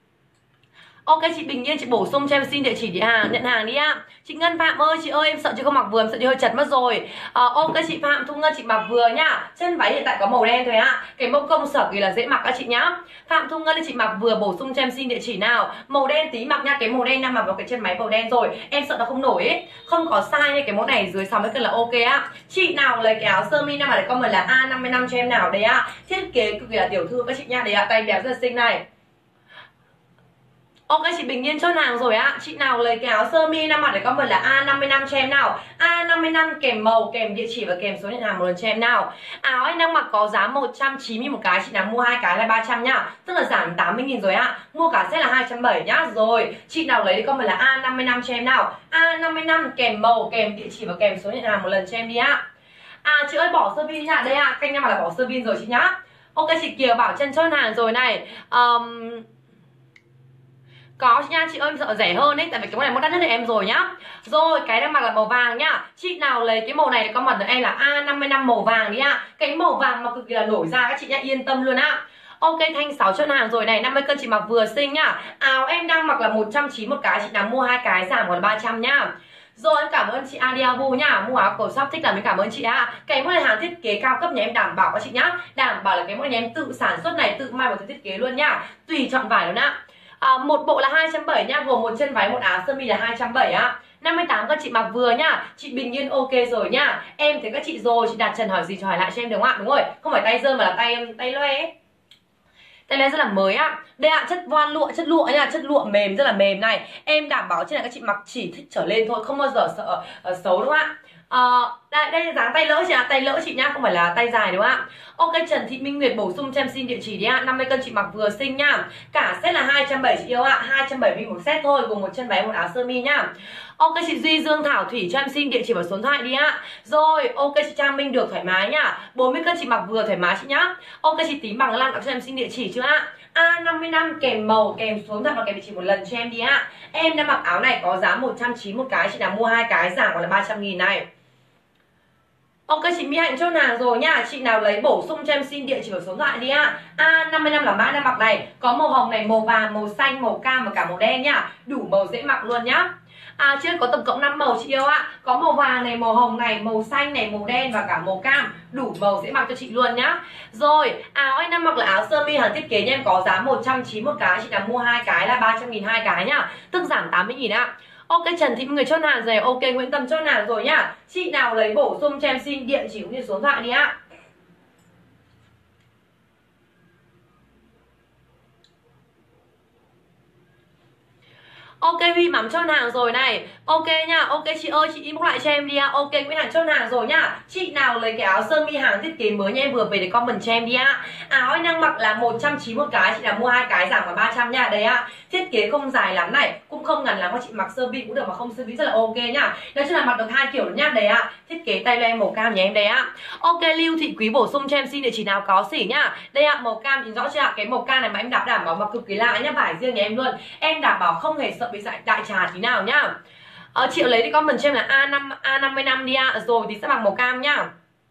Ok chị Bình Yên chị bổ sung cho em xin địa chỉ địa hàng nhận hàng đi ạ. Chị Ngân Phạm ơi, chị ơi em sợ chị không mặc vừa, em sợ chị hơi chật mất rồi. À, ok chị Phạm Thu Ngân chị mặc vừa nhá. Chân váy hiện tại có màu đen thôi ạ. Cái mẫu công sở kỳ là dễ mặc các chị nhá. Phạm Thu Ngân chị mặc vừa bổ sung cho em xin địa chỉ nào. Màu đen tí mặc nha, cái màu đen đang mặc vào cái chân máy màu đen rồi. Em sợ nó không nổi ấy. Không có size nha, cái mẫu này dưới sáu mươi cân là ok á. Chị nào lấy cái áo sơ mi nam mà để comment là A năm mươi lăm cho em nào đấy ạ. Thiết kế cực kỳ là tiểu thư các chị nha, đấy ạ, tay đẹp rất là xinh này. Ok chị Bình Yên chốt hàng rồi á. Chị nào lấy cái áo sơ mi nam mặt để comment là A năm mươi lăm cho em nào. A năm mươi lăm kèm màu, kèm địa chỉ và kèm số nhận hàng một lần cho em nào. Áo anh đang mặc có giá một trăm chín mươi một cái, chị nào mua hai cái là ba trăm nhá. Tức là giảm tám mươi nghìn rồi ạ. Mua cả set là hai trăm bảy mươi nhá. Rồi, chị nào lấy thì comment là A năm mươi lăm cho em nào. A năm mươi lăm kèm màu, kèm địa chỉ và kèm số nhận hàng một lần cho em đi ạ. À chị ơi bỏ sơ vin nha. Đây ạ, canh em mà là bỏ sơ vin rồi chị nhá. Ok chị Kiều bảo chân chốt hàng rồi này. Um... Có nha chị ơi, em sợ rẻ hơn đấy, tại vì cái mẫu này mẫu đắt nhất thì em rồi nhá. Rồi cái đang mặc là màu vàng nhá. Chị nào lấy cái màu này để comment được em là A năm mươi lăm màu vàng đi ạ. Cái màu vàng mà cực kỳ là nổi ra các chị nhá, yên tâm luôn á. Ok, Thanh sáu chân hàng rồi này, năm mươi cân chị mặc vừa xinh nhá. Áo em đang mặc là một trăm chín mươi một cái, chị nào mua hai cái giảm còn ba trăm nhá. Rồi em cảm ơn chị Adiabu nhá, mua áo cổ shop thích làm em cảm ơn chị ạ. Cái mẫu này hàng thiết kế cao cấp nhà em đảm bảo các chị nhá, đảm bảo là cái mẫu này em tự sản xuất này, tự may và tự thiết kế luôn nhá, tùy chọn vải luôn ạ. À, một bộ là hai trăm bảy mươi nhá, gồm một chân váy một áo sơ mi là hai trăm bảy mươi á. năm mươi tám các chị mặc vừa nhá, chị Bình Yên ok rồi nhá. Em thấy các chị rồi, chị đặt Trần hỏi gì cho hỏi lại cho em được không ạ? Đúng rồi, không phải tay rơi mà là tay em tay loe ấy. Tay loe rất là mới á. Đây ạ, chất voan lụa, chất lụa nha, chất lụa mềm rất là mềm này. Em đảm bảo trên này các chị mặc chỉ thích trở lên thôi, không bao giờ sợ uh, xấu đúng không ạ? Uh, đây, đây là dáng tay lỡ chị ạ, tay lỡ chị nhá, không phải là tay dài đúng không ạ? Ok, Trần Thị Minh Nguyệt bổ sung cho em xin địa chỉ đi ạ. năm mươi cân chị mặc vừa xinh nhá. Cả set là hai trăm bảy mươi chị yêu ạ, hai trăm bảy mươi một set thôi, gồm một chân váy một áo sơ mi nhá. Ok, chị Duy Dương Thảo Thủy cho em xin địa chỉ và số điện thoại đi ạ. Rồi, ok chị Trang Minh được thoải mái nhá. bốn mươi cân chị mặc vừa thoải mái chị nhá. Ok, chị Tím Bằng Lan cho em xin địa chỉ chưa ạ? A năm mươi lăm kèm màu, kèm số điện thoại và kèm địa chỉ một lần cho em đi ạ. Em đã mặc áo này có giá một trăm chín mươi một cái, chị nào mua hai cái giảm còn là ba trăm nghìn này. Ok, chị Mỹ Hạnh chốt hàng rồi nhá. Chị nào lấy bổ sung cho em xin địa chỉ và số điện thoại đi ạ. A năm mươi lăm là mã đang mặc này, có màu hồng này, màu vàng, màu xanh, màu cam và cả màu đen nhá. Đủ màu dễ mặc luôn nhá. À chưa có tổng cộng năm màu chị yêu ạ. Có màu vàng này, màu hồng này, màu xanh này, màu đen và cả màu cam. Đủ màu dễ mặc cho chị luôn nhá. Rồi, áo anh đang mặc là áo sơ mi hàng thiết kế nha em, có giá một trăm chín mươi một cái, chị nào mua hai cái là ba trăm nghìn hai cái nhá. Tức giảm tám mươi nghìn ạ. Ok, Trần Thị người chốt hàng rồi. Ok, Nguyễn Tâm chốt hàng rồi nhá. Chị nào lấy bổ sung cho em xin địa chỉ cũng như số điện thoại đi ạ. Ok, Huy Mắm chốt hàng rồi này. Ok nhá, ok chị ơi, chị inbox lại cho em đi ạ. Ok, Nguyễn Hằng chốt hàng rồi nhá. Chị nào lấy cái áo sơ mi hàng thiết kế mới nha em vừa về để comment cho em đi ạ. Áo anh đang mặc là một trăm chín mươi một cái, chị nào mua hai cái giảm còn ba trăm nha. Đấy ạ. Thiết kế không dài lắm này, cũng không ngắn lắm, mà chị mặc sơ mi cũng được mà không sơ mi rất là ok nhá. Nói chung là mặc được hai kiểu nhá. Đấy ạ. Thiết kế tay loe màu cam nhà em đấy ạ. Ok, Lưu Thị Quý bổ sung cho em xin địa chỉ nào có xỉ nhá. Đây ạ, màu cam thì rõ chưa ạ? Cái màu cam này mà em đảm đảm bảo mà cực kỳ lạ nhá, vải riêng nhà em luôn. Em đảm bảo không hề sợ bị dại đại trà tí nào nhá. Ờ, chị lấy đi comment cho em là A năm A năm mươi lăm đi ạ. Rồi thì sẽ mặc màu cam nhá.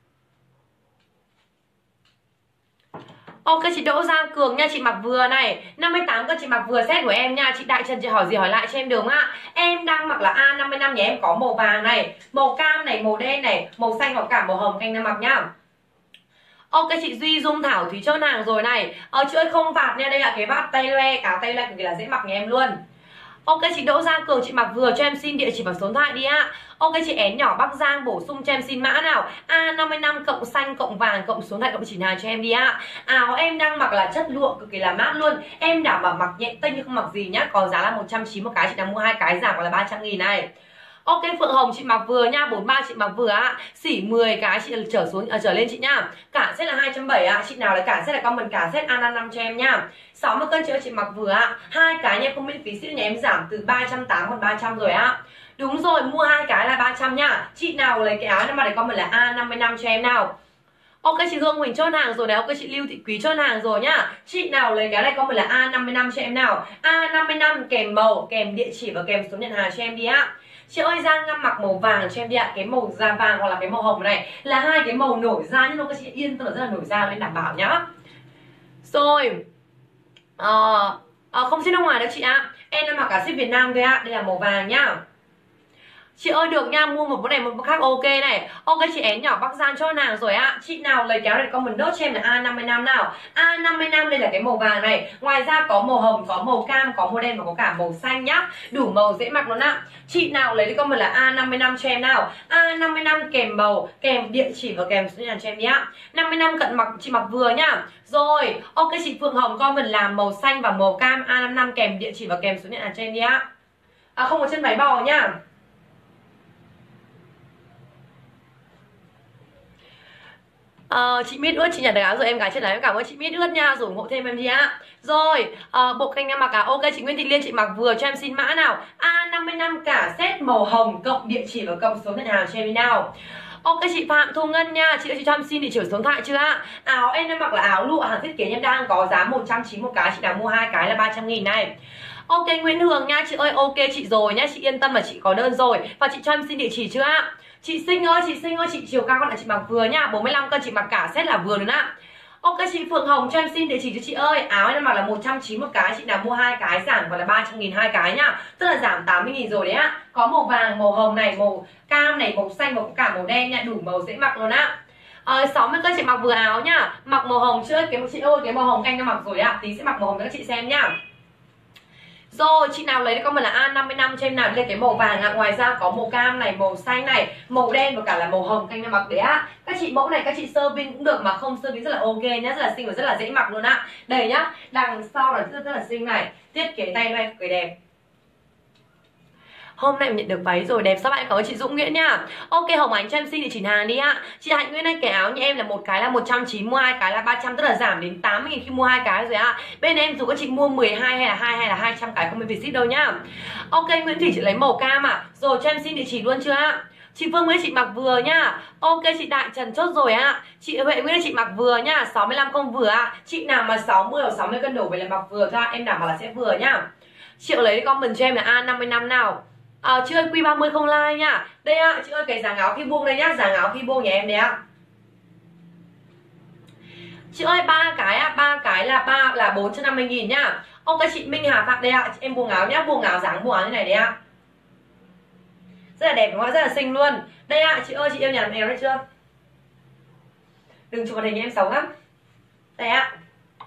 Ok, chị Đỗ Giang Cường nha, chị mặc vừa này, năm mươi tám cân chị mặc vừa set của em nha. Chị Đại Trần chị hỏi gì hỏi lại cho em được không ạ? Em đang mặc là A năm mươi lăm nhà em, có màu vàng này, màu cam này, màu đen này, màu xanh và cả màu hồng canh đang mặc nhá. Ok, chị Duy Dung Thảo Thúy chốt hàng rồi này. Ờ, chị ơi không phạt nha, đây là cái vạt tay loe, cả tay loe cực kỳ là dễ mặc nhà em luôn. Ok, chị Đỗ Giang Cường chị mặc vừa cho em xin địa chỉ và số điện thoại đi ạ. Ok, chị Én Nhỏ Bắc Giang bổ sung cho em xin mã nào A năm mươi lăm cộng xanh cộng vàng cộng số điện thoại cộng địa chỉ nào cho em đi ạ. Áo em đang mặc là chất lụa cực kỳ là mát luôn. Em đảm bảo mặc nhẹ tênh như không mặc gì nhá. Có giá là một trăm chín mươi một cái, chị đang mua hai cái giảm còn là ba trăm nghìn này. Ok, Phượng Hồng chị mặc vừa nha, bốn mươi ba chị mặc vừa ạ. Xỉ mười cái chị trở xuống à, trở lên chị nhá. Cả set là hai trăm bảy mươi ạ. Chị nào lấy cả set là comment cả set A năm mươi lăm cho em nhá. sáu mươi cân chị ơi chị mặc vừa ạ. Hai cái nha, không miễn phí ship nhà em giảm từ ba trăm tám mươi còn ba trăm rồi ạ. Đúng rồi, mua hai cái là ba trăm nhá. Chị nào lấy cái áo này mà để comment là A năm mươi lăm cho em nào. Ok, chị Hương Huỳnh chốt hàng rồi này. Ok, chị Lưu Thị Quý chốt hàng rồi nhá. Chị nào lấy cái này comment là A năm mươi lăm cho em nào. A năm mươi lăm kèm màu, kèm địa chỉ và kèm số nhận hàng cho em đi ạ. Chị ơi, Giang Ngâm mặc màu vàng cho em đi ạ. Cái màu da vàng hoặc là cái màu hồng này là hai cái màu nổi da, nhưng mà các chị yên tâm là rất là nổi da nên đảm bảo nhá. Rồi ờ, à, không ship nước ngoài đâu chị ạ. Em đang mặc cả ship Việt Nam thôi ạ. Đây là màu vàng nhá. Chị ơi được nha, mua một bộ này một bộ khác ok này. Ok, chị Én Nhỏ Bắc Giang cho hàng rồi ạ. Chị nào lấy kéo này comment nốt cho em là A năm mươi lăm nào. A năm mươi lăm đây là cái màu vàng này. Ngoài ra có màu hồng, có màu cam, có màu đen và có cả màu xanh nhá. Đủ màu dễ mặc luôn ạ. Chị nào lấy comment là A năm mươi lăm cho em nào. A năm mươi lăm kèm màu, kèm địa chỉ và kèm số nhà cho em nhá. năm mươi lăm cận mặc chị mặc vừa nhá. Rồi, ok chị Phượng Hồng comment là màu xanh và màu cam A năm mươi lăm kèm địa chỉ và kèm số nhà cho em nhá. À không có chân váy bò nhá. Uh, chị Mít ướt chị nhận được áo rồi em gái trên này, em cảm ơn chị Mít ướt nha, rồi ủng hộ thêm em đi ạ. Rồi uh, bộ canh em mặc à. Ok, chị Nguyễn Thị Liên chị mặc vừa cho em xin mã nào A năm mươi lăm cả set màu hồng cộng địa chỉ và cộng số nhận hàng cho em đi nào. Ok, chị Phạm Thu Ngân nha, chị ơi chị cho em xin địa chỉ số điện thoại chưa ạ? Áo em đang mặc là áo lụa hàng thiết kế em đang có giá một trăm chín mươi một cái, chị nào mua hai cái là ba trăm nghìn này. Ok Nguyễn Hường nha, chị ơi ok chị rồi nhá, chị yên tâm là chị có đơn rồi. Và chị cho em xin địa chỉ chưa ạ? Chị Sinh ơi, chị Sinh ơi, chị chiều cao con là chị mặc vừa nhá, bốn mươi lăm cân chị mặc cả set là vừa luôn ạ. Ok chị Phượng Hồng cho em xin địa chỉ cho chị ơi. Áo em mặc là một trăm chín mươi một cái, chị nào mua hai cái giảm còn là ba trăm nghìn hai cái nhá. Tức là giảm tám mươi nghìn rồi đấy ạ. Có màu vàng, màu hồng này, màu cam này, màu xanh và có cả màu đen nha, đủ màu dễ mặc luôn ạ. Ờ, sáu mươi cân chị mặc vừa áo nhá. Mặc màu hồng chưa? Cái chị ơi, cái màu hồng anh đã mặc rồi ạ. Tí sẽ mặc màu hồng cho các chị xem nhá. Rồi, chị nào lấy comment là A năm mươi lăm cho em nào lên cái màu vàng ạ. À. Ngoài ra có màu cam này, màu xanh này, màu đen và cả là màu hồng canh em mặc đấy ạ. À. Các chị mẫu này các chị sơ vin cũng được mà không sơ vin rất là ok nhá, rất là xinh và rất là dễ mặc luôn ạ. À. Đây nhá, đằng sau là rất, rất là xinh này, thiết kế tay này cười đẹp. Hôm nay mình nhận được váy rồi, đẹp. Các bạn cảm ơn chị Dũng Nguyễn nha. Ok Hồng Ánh cho em xin địa chỉ hàng đi ạ. Chị Hạnh Nguyễn ơi, cái áo như em là một cái là một trăm chín mươi, mua hai cái là ba trăm, tức là giảm đến tám mươi nghìn khi mua hai cái rồi ạ. Bên em dù các chị mua mười hai hay là hai hay là hai trăm cái không bị ship đâu nhá. Ok Nguyễn Thủy chị lấy màu cam ạ. À. Rồi cho em xin địa chỉ luôn chưa ạ? Chị Phương Nguyễn chị mặc vừa nhá. Ok chị Đại Trần chốt rồi ạ. À. Chị Huệ Nguyễn chị mặc vừa nhá, sáu mươi lăm không vừa ạ. À. Chị nào mà sáu mươi hoặc sáu mươi cân đổ về là mặc vừa thôi, em đảm bảo là sẽ vừa nhá. Chị lấy comment cho em là A năm mươi lăm nào. À, chị ơi Q ba mươi không like nha. Đây ạ, à, chị ơi cái dáng áo khi buông đây nhá, dáng áo khi buông nhà em đấy ạ. À. Chị ơi ba cái ạ, à, ba cái là ba là bốn trăm năm mươi nghìn nhá. Ok chị Minh Hà Phạm đây ạ, à. Em buông áo nhá, buông áo dáng buông áo như này đấy ạ. À. Rất là đẹp đúng không ạ, rất là xinh luôn. Đây ạ, à, chị ơi chị yêu nhà làm em đấy chưa? Đừng chụp màn hình em xấu lắm. Đây ạ. À.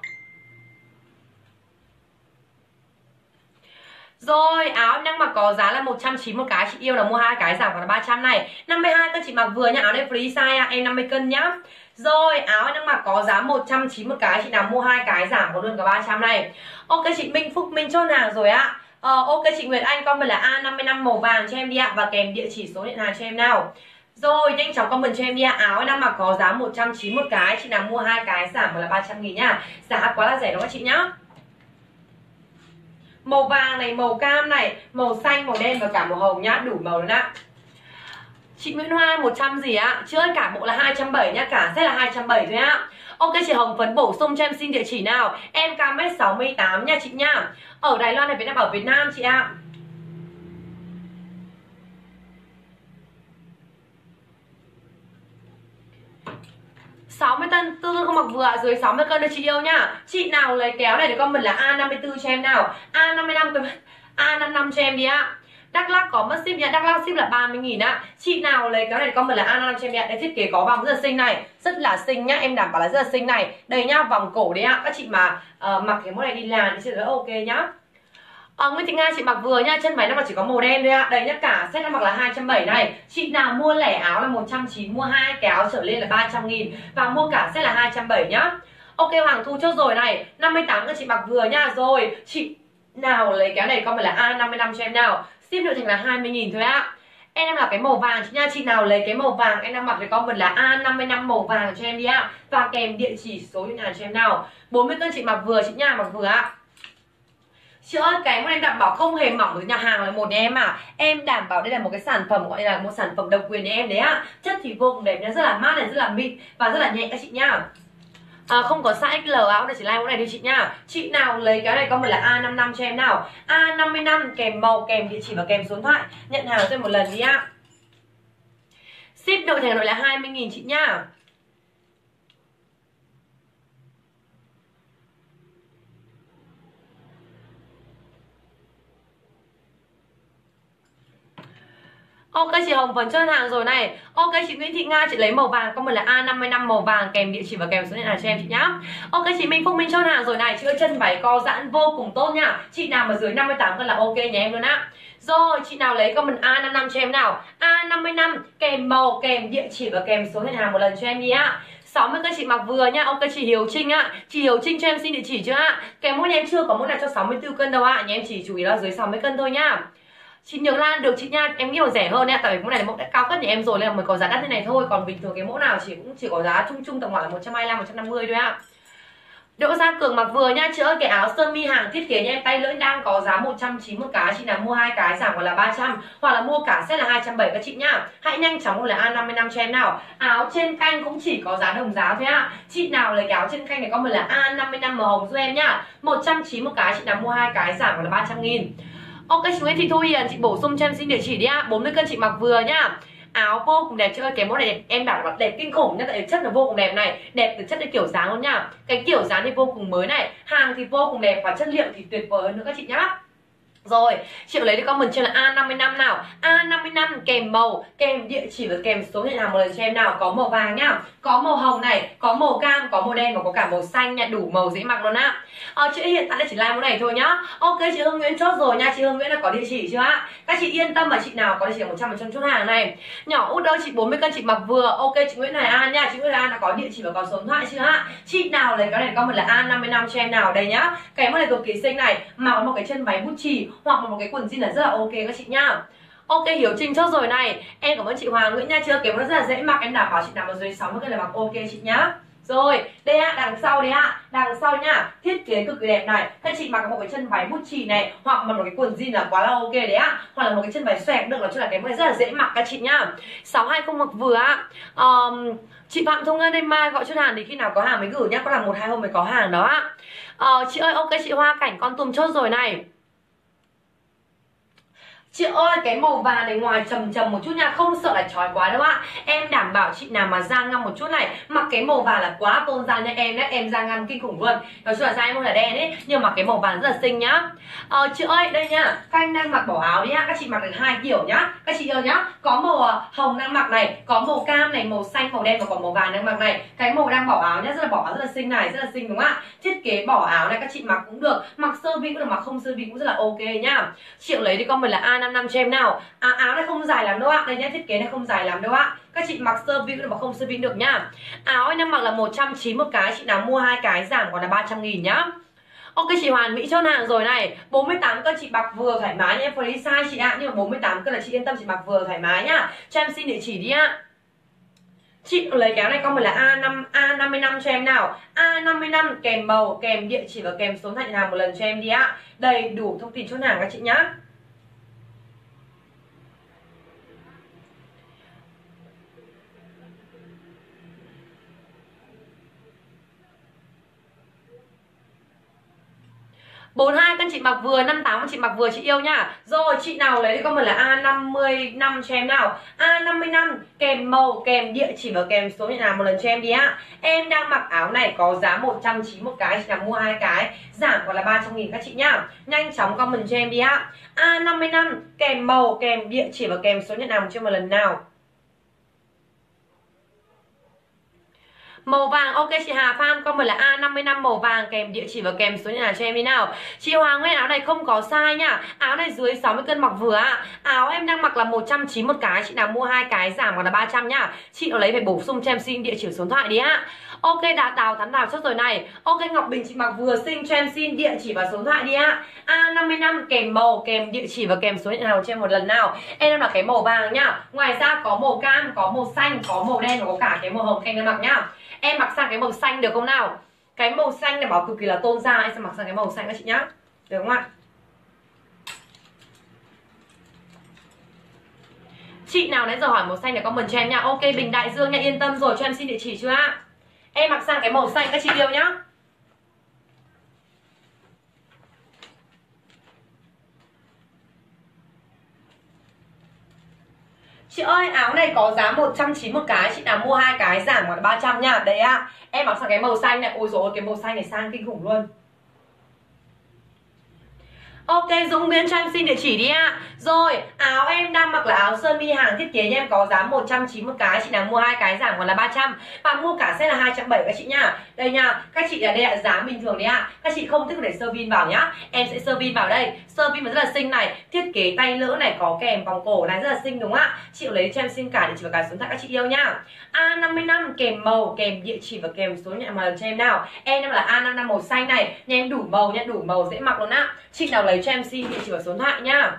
Rồi, áo em đang mặc có giá là một trăm chín mươi một cái, chị yêu là mua hai cái giảm còn là ba trăm này. năm mươi hai cân chị mặc vừa nhá, áo đây free size à, em năm mươi cân nhá. Rồi, áo em đang mặc có giá một trăm chín mươi một cái, chị nào mua hai cái giảm còn luôn cả ba trăm này. Ok chị Minh Phúc Minh chốt hàng rồi ạ. Ờ, ok chị Nguyệt Anh comment là A năm mươi lăm màu vàng cho em đi ạ, và kèm địa chỉ số điện hàng cho em nào. Rồi, nhanh chóng comment cho em đi ạ. Áo em đang mặc có giá một trăm chín mươi một cái, chị nào mua hai cái giảm còn là ba trăm nghìn nhá. Giá quá là rẻ đó các chị nhá. Màu vàng này, màu cam này, màu xanh, màu đen và cả màu hồng nhá, đủ màu luôn ạ. Chị Nguyễn Hoa một trăm gì ạ? Chứ ơi cả bộ là hai trăm bảy mươi nhá, cả set là hai trăm bảy mươi thôi ạ. Ok chị Hồng Phấn bổ sung cho em xin địa chỉ nào. Em cao mét sáu mươi tám nha chị nha. Ở Đài Loan này Việt Nam, ở Việt Nam chị ạ. sáu mươi cân, tư không mặc vừa, dưới sáu mươi cân đây chị yêu nhá. Chị nào lấy kéo này thì comment là A năm mươi tư cho em nào. A năm mươi lăm, A năm mươi lăm cho em đi ạ. Đắk Lắk có mất ship nha, Đắk Lắk ship là ba mươi nghìn ạ. Chị nào lấy kéo này thì comment là A năm mươi lăm cho em đi ạ. Đây thiết kế có vòng rất là xinh này, rất là xinh nhá, em đảm bảo là rất là xinh này. Đây nhá, vòng cổ đấy ạ. Các chị mà uh, mặc cái mẫu này đi làm thì sẽ rất ok nhá. À, Nguyễn Thị Nga chị mặc vừa nha, chân váy nó mà chỉ có màu đen thôi ạ. Đây nhá, cả set nó mặc là hai trăm bảy mươi này. Chị nào mua lẻ áo là một trăm chín mươi, mua hai cái áo trở lên là ba trăm nghìn, và mua cả set là hai trăm bảy mươi nhá. Ok Hoàng Thu chốt rồi này, năm mươi tám các chị mặc vừa nha. Rồi, chị nào lấy cái này comment là A năm mươi lăm cho em nào. Ship nội thành là hai mươi nghìn thôi ạ. Em đang là cái màu vàng chị nha, chị nào lấy cái màu vàng em đang mặc thì comment là A năm mươi lăm màu vàng cho em đi ạ. Và kèm địa chỉ số điện thoại cho em nào. bốn mươi cân chị mặc vừa chị nha, mặc vừa ạ. Chị ơi cái mà em đảm bảo không hề mỏng với nhà hàng là một nhà em à. Em đảm bảo đây là một cái sản phẩm gọi là một sản phẩm độc quyền nhà em đấy ạ. Chất thì vô cùng đẹp nha, rất là mát này, rất là mịn và rất là nhẹ các chị nhá. À, không có size ích lờ áo này, chỉ like mẫu này đi chị nha. Chị nào lấy cái này comment là A năm mươi lăm cho em nào. A năm mươi lăm kèm màu, kèm địa chỉ và kèm số điện thoại. Nhận hàng cho em một lần đi ạ. Ship nội thành Hà Nội là hai mươi nghìn chị nha. Ok chị Hồng Phấn chốt hàng rồi này. Ok chị Nguyễn Thị Nga chị lấy màu vàng, comment là A năm mươi lăm màu vàng kèm địa chỉ và kèm số điện thoại cho em chị nhá. Ok chị Minh Phúc Minh chốt hàng rồi này. Chị ơi chân váy co giãn vô cùng tốt nha. Chị nào mà dưới năm mươi tám cân là ok nhà em luôn á. Rồi chị nào lấy comment A năm mươi lăm cho em nào. A năm mươi lăm kèm màu, kèm địa chỉ và kèm số điện hàng một lần cho em đi ạ. sáu mươi cân chị mặc vừa nhá. Ok chị Hiếu Trinh ạ. Chị Hiếu Trinh cho em xin địa chỉ chưa ạ. Kèm mẫu nhà em chưa có mẫu nào cho sáu mươi tư cân đâu ạ. Nhà em chỉ chú ý là dưới sáu mươi cân thôi nhá. Chị Nhược Lan được chị nha, em nghĩ là rẻ hơn nha, tại vì mẫu này là mẫu đã cao cấp nhà em rồi nên là mới có giá đắt như này thôi, còn bình thường cái mẫu nào chỉ cũng chỉ có giá chung chung tầm khoảng là một trăm hai mươi lăm, một trăm năm mươi thôi ạ. Đỗ Gia Cường mặc vừa nha chị ơi, cái áo sơ mi hàng thiết kế nha em, tay lưỡi đang có giá một trăm chín mươi một cái, chị nào mua hai cái giảm còn là ba trăm, hoặc là mua cả set là hai trăm bảy mươi các chị nhá. Hãy nhanh chóng là A năm mươi lăm cho em nào. Áo trên canh cũng chỉ có giá đồng giá thôi ạ. Chị nào lấy cái áo trên canh này comment là A năm mươi lăm màu hồng giúp em nhá. một trăm chín mươi một cái, chị nào mua hai cái giảm còn là ba trăm nghìn. Ok chị Nguyễn Thị Thu Hiền, chị bổ sung cho em xin địa chỉ đi ạ. bốn mươi cân chị mặc vừa nhá. Áo vô cùng đẹp, chơi cái mẫu này đẹp, em bảo là đẹp kinh khủng nhá, tại chất là vô cùng đẹp này, đẹp từ chất đến kiểu dáng luôn nhá. Cái kiểu dáng thì vô cùng mới này, hàng thì vô cùng đẹp và chất liệu thì tuyệt vời hơn nữa các chị nhá. Rồi, chị lấy đi comment trên là A năm mươi lăm nào. A năm mươi lăm kèm màu, kèm địa chỉ và kèm số điện thoại một lần cho em nào. Có màu vàng nhá, có màu hồng này, có màu cam, có màu đen và có cả màu xanh nha, đủ màu dễ mặc luôn á. Ờ, chị hiện tại là chỉ like mẫu này thôi nhá. Ok chị Hương Nguyễn chốt rồi nha, chị Hương Nguyễn là có địa chỉ chưa ạ? Các chị yên tâm mà chị nào có địa chỉ một trăm phần trăm chốt hàng này. Nhỏ út ơi, chị bốn mươi cân chị mặc vừa. Ok chị Nguyễn Hoài An nha, chị Nguyễn Hoài An là có địa chỉ và có số điện thoại chưa ạ? Chị nào lấy cái này comment là A năm mươi lăm cho em nào đây nhá. Cái mẫu này cực kỳ xinh này, mặc một cái chân váy bút chì hoặc một cái quần jean là rất là ok các chị nhá. Ok Hiểu Trình chốt rồi này. Em cảm ơn chị Hoàng Nguyễn nha, chưa kiểu nó rất là dễ mặc, em đảm bảo chị nào mà dưới sáu mươi cân là mặc ok chị nhá. Rồi, đây ạ, đằng sau đấy ạ, đằng sau nhá, thiết kế cực kỳ đẹp này. Các chị mặc một cái chân váy bút chì này, hoặc mặc một cái quần jean là quá là ok đấy ạ, hoặc là một cái chân váy xòe được, nói chung là cái này rất là dễ mặc các chị nhá. sáu hai không mặc vừa ạ. Um, chị Phạm Thông Ngân đêm mai gọi chốt hàng thì khi nào có hàng mới gửi nhá, có là một hai hôm mới có hàng đó ạ. Uh, chị ơi, ok chị Hoa Cảnh Con Tum chốt rồi này. Chị ơi, cái màu vàng này ngoài trầm trầm một chút nha, không sợ là chói quá đâu ạ. Em đảm bảo chị nào mà da ngăm một chút này, mặc cái màu vàng là quá tôn da nha em đấy, em da ngăm kinh khủng luôn. Nói chung là da em là đen ấy, nhưng mà cái màu vàng rất là xinh nhá. Ờ, chị ơi, đây nhá, các anh đang mặc bỏ áo đi nhá, các chị mặc được hai kiểu nhá. Các chị ơi nhá, có màu hồng đang mặc này, có màu cam này, màu xanh, màu đen và có màu vàng đang mặc này. Cái màu đang bỏ áo nhá, rất là bỏ áo rất là xinh này, rất là xinh đúng không ạ? Thiết kế bỏ áo này các chị mặc cũng được, mặc sơ vi cũng được, mặc không sơ vi cũng rất là ok nhá. Chị lấy đi comment là A năm năm cho em nào. À, áo này không dài lắm đâu ạ, đây nhá, thiết kế này không dài lắm đâu ạ. Các chị mặc sơ vi cũng được mà không sơ vi được nhá. Áo anh em mặc là một trăm chín mươi một cái, chị nào mua hai cái giảm còn là ba trăm nghìn nhá. Ok chị Hoàn Mỹ chốt hàng rồi này. bốn mươi tám cân chị mặc vừa thoải mái nha, em free size chị ạ, nhưng mà bốn mươi tám cân là chị yên tâm chị mặc vừa thoải mái nhá. Cho em xin địa chỉ đi ạ. Chị lấy cái này comment là A năm A năm mươi lăm cho em nào. A năm mươi lăm kèm màu, kèm địa chỉ và kèm số điện thoại hàng một lần cho em đi ạ. Đầy đủ thông tin chốt hàng các chị nhá. bốn mươi hai cân chị mặc vừa, năm mươi tám cân chị mặc vừa chị yêu nhá. Rồi chị nào lấy đi comment là A năm mươi lăm cho em nào. A năm mươi lăm kèm màu, kèm địa chỉ và kèm số điện thoại một lần cho em đi ạ. Em đang mặc áo này có giá một trăm chín mươi một cái, chị nào mua hai cái giảm còn là ba trăm nghìn các chị nhá. Nhanh chóng comment cho em đi ạ. A năm mươi lăm kèm màu, kèm địa chỉ và kèm số điện thoại cho một lần nào. Màu vàng, ok chị Hà Phan comment là A năm mươi lăm màu vàng kèm địa chỉ và kèm số điện thoại cho em đi nào. Chị Hoàng Nguyễn áo này không có size nhá. Áo này dưới sáu mươi cân mặc vừa ạ. Áo em đang mặc là một trăm chín mươi một cái, chị nào mua hai cái giảm còn là ba trăm nhá. Chị nào lấy phải bổ sung cho em xin địa chỉ số điện thoại đi ạ. Ok đã Đào Thắm Đào chốt rồi này. Ok Ngọc Bình chị mặc vừa xinh, cho em xin địa chỉ và số điện thoại đi ạ. A năm mươi lăm kèm màu, kèm địa chỉ và kèm số điện thoại cho em một lần nào. Em đang mặc cái màu vàng nhá. Ngoài ra có màu cam, có màu xanh, có màu đen và có cả cái màu hồng em đang mặc nhá. Em mặc sang cái màu xanh được không nào? Cái màu xanh này bảo cực kỳ là tôn da, em sẽ mặc sang cái màu xanh các chị nhá. Được không ạ? Chị nào nãy giờ hỏi màu xanh để comment cho em nha. Ok Bình Đại Dương nha, yên tâm rồi, cho em xin địa chỉ chưa ạ? Em mặc sang cái màu xanh các chị yêu nhá. Chị ơi áo này có giá một trăm chín mươi một cái, chị nào mua hai cái giảm còn ba trăm nha. Đấy ạ. À, em mặc sang cái màu xanh này, ôi dồi ôi cái màu xanh này sang kinh khủng luôn. Ok Dũng Nguyễn cho em xin địa chỉ đi ạ. Rồi áo em đang mặc là áo sơ mi hàng thiết kế nha em, có giá một trăm chín mươi một cái, chị nào mua hai cái giảm còn là ba trăm. Và mua cả set là hai trăm bảy mươi các chị nhá. Đây nha, các chị là đây là giá bình thường đấy ạ. Các chị không thích để sơ vin vào nhá. Em sẽ sơ vin vào đây. Sơ vin mà rất là xinh này, thiết kế tay lỡ này, có kèm vòng cổ này rất là xinh đúng không ạ? Chị lấy cho em xin cả địa chỉ và cả số điện thoại các chị yêu nhá. A năm mươi lăm kèm màu, kèm địa chỉ và kèm số điện thoại cho em nào. Em đang là A năm mươi lăm màu xanh này, nha em đủ màu nha, đủ màu dễ mặc luôn á. Chị nào lấy cho em xin địa chỉ và số điện thoại nhá.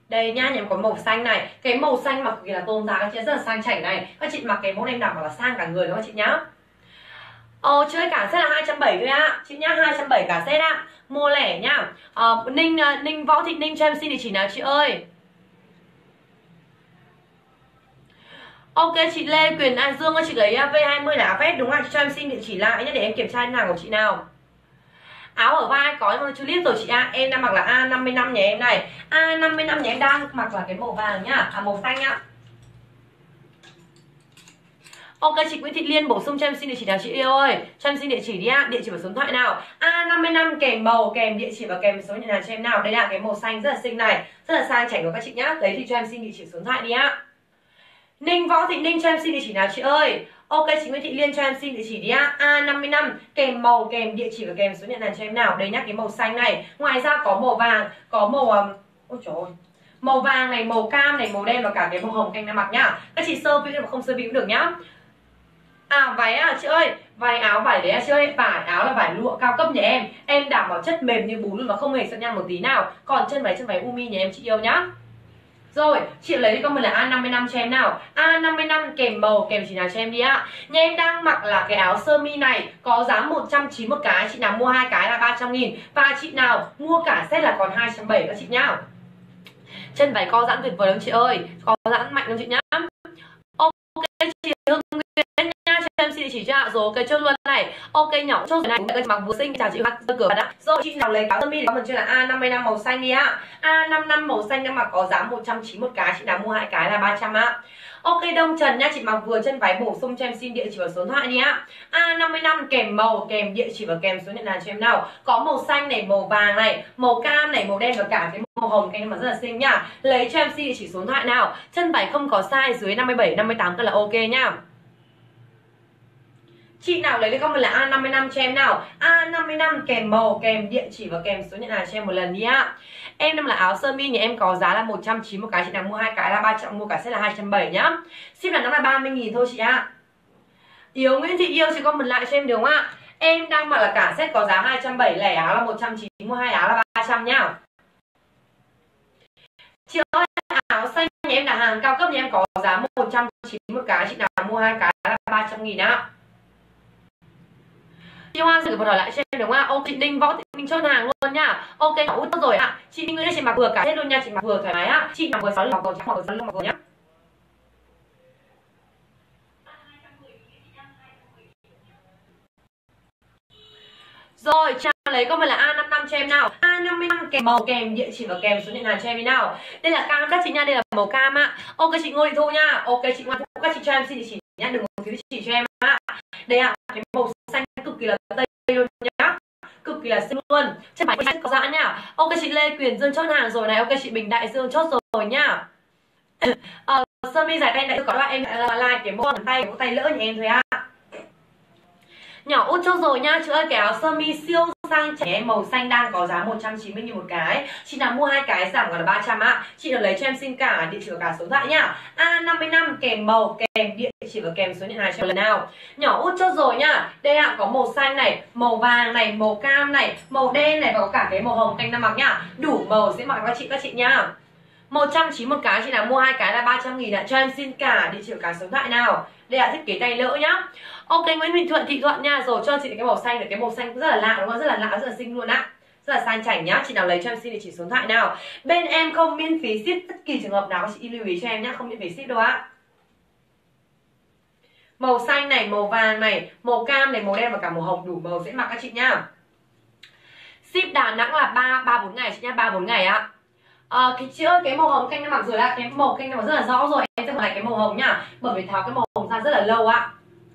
Đây nhá, em có màu xanh này. Cái màu xanh mặc cực kỳ là tôn giá, các chị rất là sang chảnh này. Các chị mặc cái mẫu em đảm bảo là sang cả người đúng không chị nhá. Ồ, ờ, chơi cả set là hai trăm bảy mươi thôi ạ. Chị nhá, hai trăm bảy mươi cả set ạ. Mua lẻ nhá. Ờ, Ninh Ninh Võ Thị Ninh cho em xin địa chỉ nào chị ơi. Ok chị Lê Quyền An Dương ơi, chị lấy V hai mươi là áo vest đúng không? Chị cho em xin địa chỉ lại nhé để em kiểm tra hàng của chị nào. Áo ở vai có nhưng chưa lít rồi chị ạ. À. Em đang mặc là A năm mươi lăm nhà em này. A năm mươi lăm nhà em đang mặc là cái màu vàng nhá, à màu xanh nhá. Ok chị Nguyễn Thị Liên bổ sung cho em xin địa chỉ nào chị yêu ơi. Cho em xin địa chỉ đi ạ, địa chỉ và số điện thoại nào. A năm mươi lăm kèm màu, kèm địa chỉ và kèm số nhận hàng cho em nào. Đây là cái màu xanh rất là xinh này, rất là sang chảnh của các chị nhá. Đấy thì cho em xin địa chỉ số điện thoại đi ạ. Ninh Võ Thị Ninh cho em xin địa chỉ nào chị ơi. Ok chị Nguyễn Thị Liên cho em xin địa chỉ đi ạ. A năm mươi lăm kèm màu, kèm địa chỉ và kèm số nhận hàng cho em nào. Đây nhá, cái màu xanh này. Ngoài ra có màu vàng, có màu um... ôi trời ơi, màu vàng này, màu cam này, màu đen và cả cái màu hồng canh đang mặc nhá. Các chị sơ vi mà không sơ vi cũng được nhá. À váy à chị ơi, váy áo vải đấy à chị ơi, vải áo là vải lụa cao cấp nhà em. Em đảm bảo chất mềm như bún luôn mà không hề sợ nhăn một tí nào. Còn chân váy chân váy Umi nhà em chị yêu nhá. Rồi, chị lấy đi comment là A năm mươi lăm cho em nào. A năm mươi lăm kèm màu, kèm chỉ nào cho em đi ạ. Nhà em đang mặc là cái áo sơ mi này có giá một trăm chín mươi một cái. Chị nào mua hai cái là ba trăm nghìn. Và chị nào mua cả set là còn hai trăm bảy mươi các chị nhá. Chân váy co giãn tuyệt vời không chị ơi. Co giãn mạnh không chị nhá. Ok chị Hương Nguyễn nha, cho em xin địa chỉ cho ạ. Rồi ok chốt luôn này. Ok nhỏ chốt rồi này, mặc vừa xinh. Chào chị Hoa cửa đã. Rồi chị nào lấy áo sơ mi thì comment cho là A năm mươi lăm màu xanh đi ạ. A năm mươi lăm màu xanh đang mặc có giá một trăm chín mươi mốt cái, chị nào mua hai cái là ba trăm ạ. Ok Đông Trần nha, chị mặc vừa chân váy bổ sung cho em xin địa chỉ và số điện thoại đi ạ. A năm mươi lăm kèm màu, kèm địa chỉ và kèm số nhận hàng cho em nào. Có màu xanh này, màu vàng này, màu cam này, màu đen và cả cái màu hồng cái mà rất là xinh nhá. Lấy cho em xin địa chỉ số điện thoại nào. Chân váy không có size dưới năm mươi bảy, năm mươi tám cân là ok nhá. Chị nào lấy được comment là A năm mươi lăm cho em nào. A năm mươi lăm kèm màu, kèm địa chỉ và kèm số nhận hàng cho em một lần đi ạ. Em đang là áo sơ mi nhà em có giá là một trăm chín mươi một cái, chị nào mua hai cái là ba trăm, mua cả set là hai trăm bảy mươi nhá. Ship là nó là ba mươi nghìn thôi chị ạ. Yếu Nguyễn Thị Yêu chị comment lại cho em được không ạ? Em đang mặc là cả set có giá hai trăm bảy mươi, lẻ áo là một trăm chín mươi, mua hai áo là ba trăm nhá. Chị ơi, áo xanh nhà em là hàng cao cấp nhà em có giá một trăm chín mươi một cái, chị nào mua hai cái là ba trăm nghìn ạ. Chị Hoa gửi một hỏi lại cho em đúng không ạ? Ok chị Ninh Võ Thị Ninh chốt hàng luôn nhá. Ok út tốt rồi ạ. Chị Ninh Nguyễn chị mặc vừa cả hết luôn nha, chị mặc vừa thoải mái á. Chị mặc vừa sáu mặc vừa mặc vừa sáu mặc vừa nhá. Rồi, chào lấy comment là A năm mươi lăm cho em nào. A năm mươi lăm kèm màu, kèm địa chỉ và kèm số điện hàng cho em đi nào. Đây là cam các chị nha, đây là màu cam ạ. Ok chị Ngô Thị Thu nha. Ok chị Ngoan Thu, các chị cho em xin địa chỉ nhá, đừng có thiếu địa chỉ cho em ạ. Đây ạ, cái màu xanh cực kỳ là tây luôn nhá. Cực kỳ là xinh luôn. Chân váy có giãn nhá. Ok chị Lê Quyền Dương chốt hàng rồi này. Ok chị Bình Đại Dương chốt rồi nhá. Ờ, sơ mi dài tay này có đoạn em like cái mẫu tay, cái tay lỡ nhà em thôi ạ. Nhỏ út chốt rồi nha chị ơi, cái áo sơ mi siêu sang trẻ em màu xanh đang có giá một trăm chín mươi nghìn một cái. Chị nào mua hai cái giảm còn là ba trăm ạ. Chị nào lấy cho em xin cả địa chỉ và cả số điện thoại nhá. A năm mươi lăm kèm màu, kèm địa chỉ và kèm số nhận hàng cho lần nào. Nhỏ út chốt rồi nhá. Đây ạ, có màu xanh này, màu vàng này, màu cam này, màu đen này và có cả cái màu hồng canh đang mặc nhá. Đủ màu sẽ mặc các chị các chị nhá. một trăm chín mươi một cái, chị nào mua hai cái là ba trăm nghìn ạ. Cho em xin cả địa chỉ và cả số điện thoại nào. Đây là thiết kế tay lỡ nhá. Ok Nguyễn Huỳnh Thuận Thị Thuận nha. Rồi cho chị cái màu xanh, cái màu xanh rất là lạ đúng không? Rất là lạ, rất là xinh luôn á. Rất là sang chảnh nhá. Chị nào lấy cho em xin địa chỉ số điện thoại nào. Bên em không miễn phí ship, tất kỳ trường hợp nào các chị lưu ý cho em nhá, không miễn phí ship đâu ạ. Màu xanh này, màu vàng này, màu cam này, màu đen và cả màu hồng đủ màu sẽ mặc các chị nhá. Ship Đà Nẵng là ba ba bốn ngày chị nhá, ba bốn ngày ạ. À, cái chị ơi, cái màu hồng canh nó mặc rồi ạ, cái màu canh nó rất là rõ rồi. Em sẽ mặc lại cái màu hồng nhá, bởi vì tháo cái màu hồng ra rất là lâu ạ.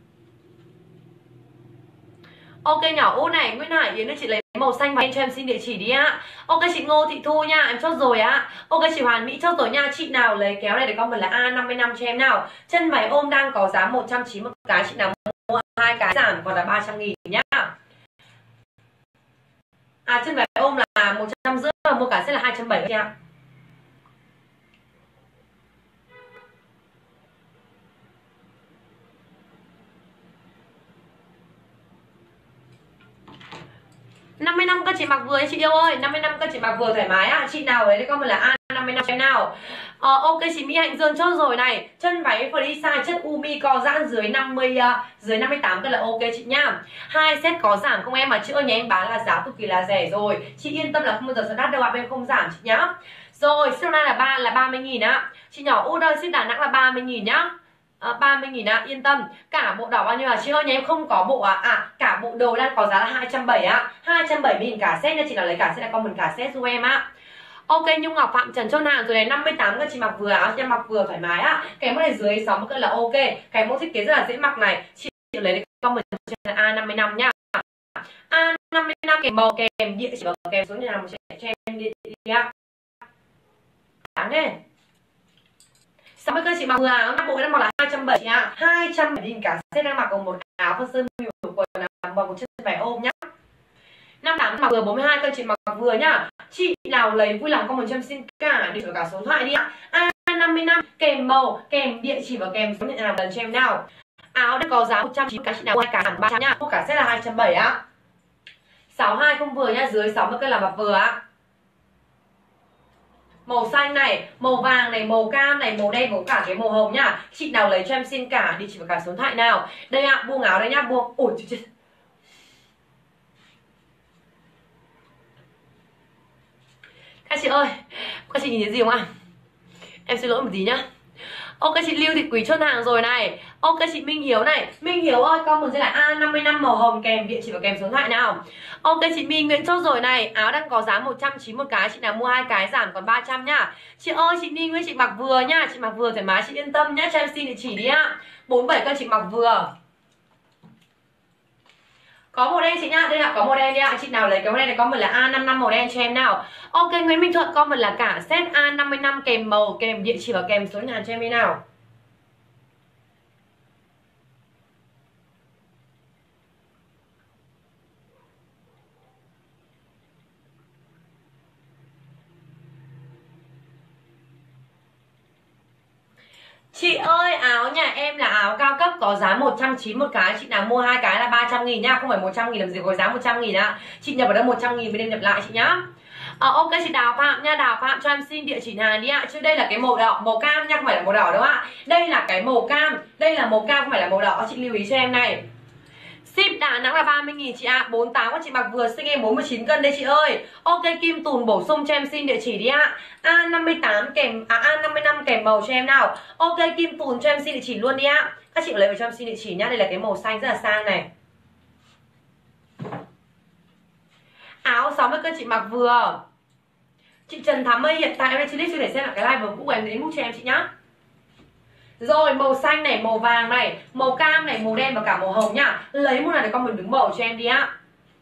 Ok nhỏ U này, Nguyễn Hải Yến chị lấy màu xanh và em cho em xin địa chỉ đi ạ. Ok chị Ngô Thị Thu nha, em chốt rồi ạ. Ok chị Hoàn Mỹ chốt rồi nha. Chị nào lấy kéo này để comment là A năm mươi lăm cho em nào. Chân váy ôm đang có giá một trăm chín mươi một cái, chị nào mua hai cái giảm còn là ba trăm nghìn nhá. À chân váy ôm là một trăm rưỡi và mua cả sẽ là hai trăm bảy mươi nha. năm mươi năm các chị mặc vừa chị yêu ơi, năm mươi năm các chị mặc vừa thoải mái ạ. Chị nào lấy comment là A năm mươi mươi lăm cho em nào. Ờ, ok chị Mỹ Hạnh Dương chốt rồi này. Chân váy free size chất umi co giãn dưới năm mươi uh, dưới năm mươi tám cân là ok chị nhá. Hai set có giảm không em, mà chị ơi nhà em bán là giá cực kỳ là rẻ rồi. Chị yên tâm là không bao giờ sẽ đắt đâu ạ, em không giảm chị nhá. Rồi, siêu này là ba là ba mươi nghìn á. Chị nhỏ u đơn ship Đà Nẵng là ba mươi nghìn nhá. À, ba mươi nghìn ạ, yên tâm. Cả bộ đỏ bao nhiêu à? Chị ơi nhà em không có bộ à? À, cả bộ đồ đang có giá là hai trăm bảy mươi ạ. hai trăm bảy mươi nghìn cả set nha, chị nào lấy cả set là comment cả set giúp em ạ. Ok, Nhung Ngọc Phạm Trần chốt hàng rồi này, năm mươi tám cân chị mặc vừa áo, chị mặc vừa thoải mái á. Cái mẫu này dưới sáu mươi cân là ok. Cái mẫu thiết kế rất là dễ mặc này. Chị lấy comment trên A năm mươi lăm nhá. A năm mươi lăm kèm màu kèm địa chỉ và kèm số nhà nào cho em đi đi ạ. Đáng đấy. sáu mươi cân chị mặc vừa áo, bộ đang mặc là hai trăm bảy mươi ạ. hai trăm bảy mươi nghìn cả set đang mặc cùng một áo phân sơ mi quần và một chiếc váy ôm nhá. năm mươi tám mặc vừa bốn mươi hai cân chị mặc vừa nhá. Chị nào lấy vui lòng comment cho em xin cả địa chỉ và cả số điện thoại đi ạ. A năm mươi lăm kèm màu, kèm địa chỉ và kèm số điện thoại lần cho em nào. Áo đang có giá một trăm chín mươi cái chị nào mua hai cả hẳn ba trăm nhá. Mua cả set là hai trăm bảy mươi ạ. sáu mươi hai không vừa nhá, dưới sáu mươi cân là mặc vừa ạ. Màu xanh này, màu vàng này, màu cam này, màu đen có cả cái màu hồng nhá. Chị nào lấy cho em xin cả địa chỉ và cả số điện thoại nào. Đây ạ, buông áo đây nhá, buông. Ôi trời. Các chị ơi, các chị nhìn thấy gì không ạ? Em xin lỗi một tí nhá. Ok chị Lưu Thị Quý chốt hàng rồi này. Ok chị Minh Hiếu này. Minh Hiếu ơi, comment sẽ là A năm mươi lăm màu hồng kèm địa chỉ và kèm số điện thoại nào. Ok chị My Nguyễn chốt rồi này. Áo đang có giá một trăm chín mươi một cái. Chị nào mua hai cái giảm còn ba trăm nhá. Chị ơi chị My Nguyễn chị mặc vừa nhá. Chị mặc vừa thoải mái chị yên tâm nhá. Cho em xin địa chỉ đi ạ. bốn mươi bảy cân chị mặc vừa. Có màu đen chị nhá, đây là có màu đen đi ạ. Chị nào lấy cái màu đen này comment là A năm mươi lăm màu đen cho em nào. Ok Nguyễn Minh Thuận comment là cả set A năm mươi lăm kèm màu, kèm địa chỉ và kèm số nhà cho em đi nào. Chị ơi, áo nhà em là áo cao cấp có giá một trăm chín mươi một cái. Chị nào mua hai cái là ba trăm nghìn nhá. Không phải một trăm nghìn làm gì có giá một trăm nghìn ạ. Chị nhập vào đây một trăm nghìn mới đem nhập lại chị nhá. À, ok chị Đào Phạm nha. Đào Phạm cho em xin địa chỉ hàng đi ạ. Chứ đây là cái màu đỏ, màu cam nha, không phải là màu đỏ đâu ạ. Đây là cái màu cam. Đây là màu cam không phải là màu đỏ. Chị lưu ý cho em này. Ship Đà Nẵng là ba mươi nghìn chị ạ. À. bốn mươi tám của chị mặc vừa xinh em bốn mươi chín cân đây chị ơi. Ok Kim Tùn bổ sung cho em xin địa chỉ đi ạ. A năm mươi tám kèm à A năm mươi lăm kèm màu cho em nào. Ok Kim Tùn cho em xin địa chỉ luôn đi ạ. Các chị lấy vào cho em xin địa chỉ nhá. Đây là cái màu xanh rất là sang này. Áo sáu mươi cân chị mặc vừa. Chị Trần Thắm ơi, hiện tại em đang chưa để xem là cái live vừa cũ của em đến múc cho em chị nhá. Rồi màu xanh này, màu vàng này, màu cam này, màu đen và cả màu hồng nhá. Lấy một này để con mình đứng màu cho em đi ạ.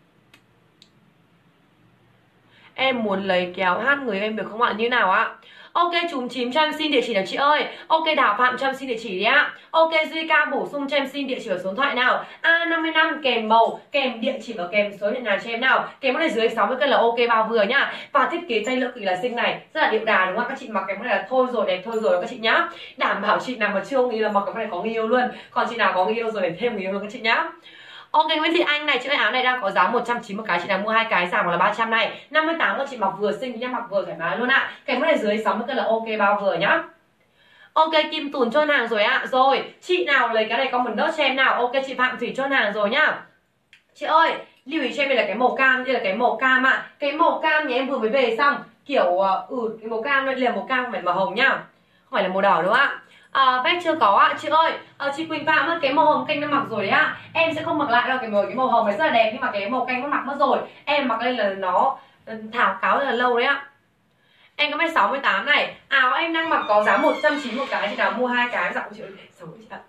Em muốn lấy kéo hát người em được không ạ? Như nào ạ? Ok Trùm Chím cho em xin địa chỉ nào chị ơi. Ok Đào Phạm cho em xin địa chỉ đi ạ. Ok Duy Ca bổ sung cho em xin địa chỉ và số điện thoại nào. A năm mươi lăm kèm màu, kèm địa chỉ và kèm số điện thoại cho em nào. Cái món này dưới sáu mươi cân là ok bao vừa nhá. Và thiết kế tay lỡ cực là xinh này, rất là điệu đà đúng không? Các chị mặc cái món này là thôi rồi, đẹp thôi rồi các chị nhá. Đảm bảo chị nào mà chưa nghĩ là mặc cái món này có người yêu luôn. Còn chị nào có người yêu rồi để thêm người yêu luôn các chị nhá. Ok Nguyễn Thị Anh này, chiếc áo này đang có giá một trăm chín mươi một cái, chị nào mua hai cái giảm là ba trăm này. năm mươi tám của chị mặc vừa xinh nhá, mặc vừa thoải mái luôn ạ. À. Cái món này dưới sáu mươi cân là ok bao vừa nhá. Ok Kim Tùn chốt hàng rồi ạ. À. Rồi, chị nào lấy cái này comment nốt cho em nào. Ok chị Phạm Thủy chốt hàng rồi nhá. Chị ơi, lưu ý cho em đây là cái màu cam, đây là cái màu cam ạ. À. Cái màu cam nhà em vừa mới về xong, kiểu ừ cái màu cam đây là màu cam không phải màu hồng nhá. Không phải là màu đỏ đúng không ạ? À, vest chưa có ạ. À. Chị ơi, à, chị Quỳnh Phạm cái màu hồng canh nó mặc rồi đấy ạ. À. Em sẽ không mặc lại đâu, cái màu cái màu hồng này rất là đẹp nhưng mà cái màu canh nó mặc mất rồi. Em mặc đây là nó thảo cáo rất là lâu đấy ạ. À. Em có mét sáu mươi tám này, áo em đang mặc có giá một trăm chín mươi một cái, chị nào mua hai cái dặn chị ơi, xấu chị ạ.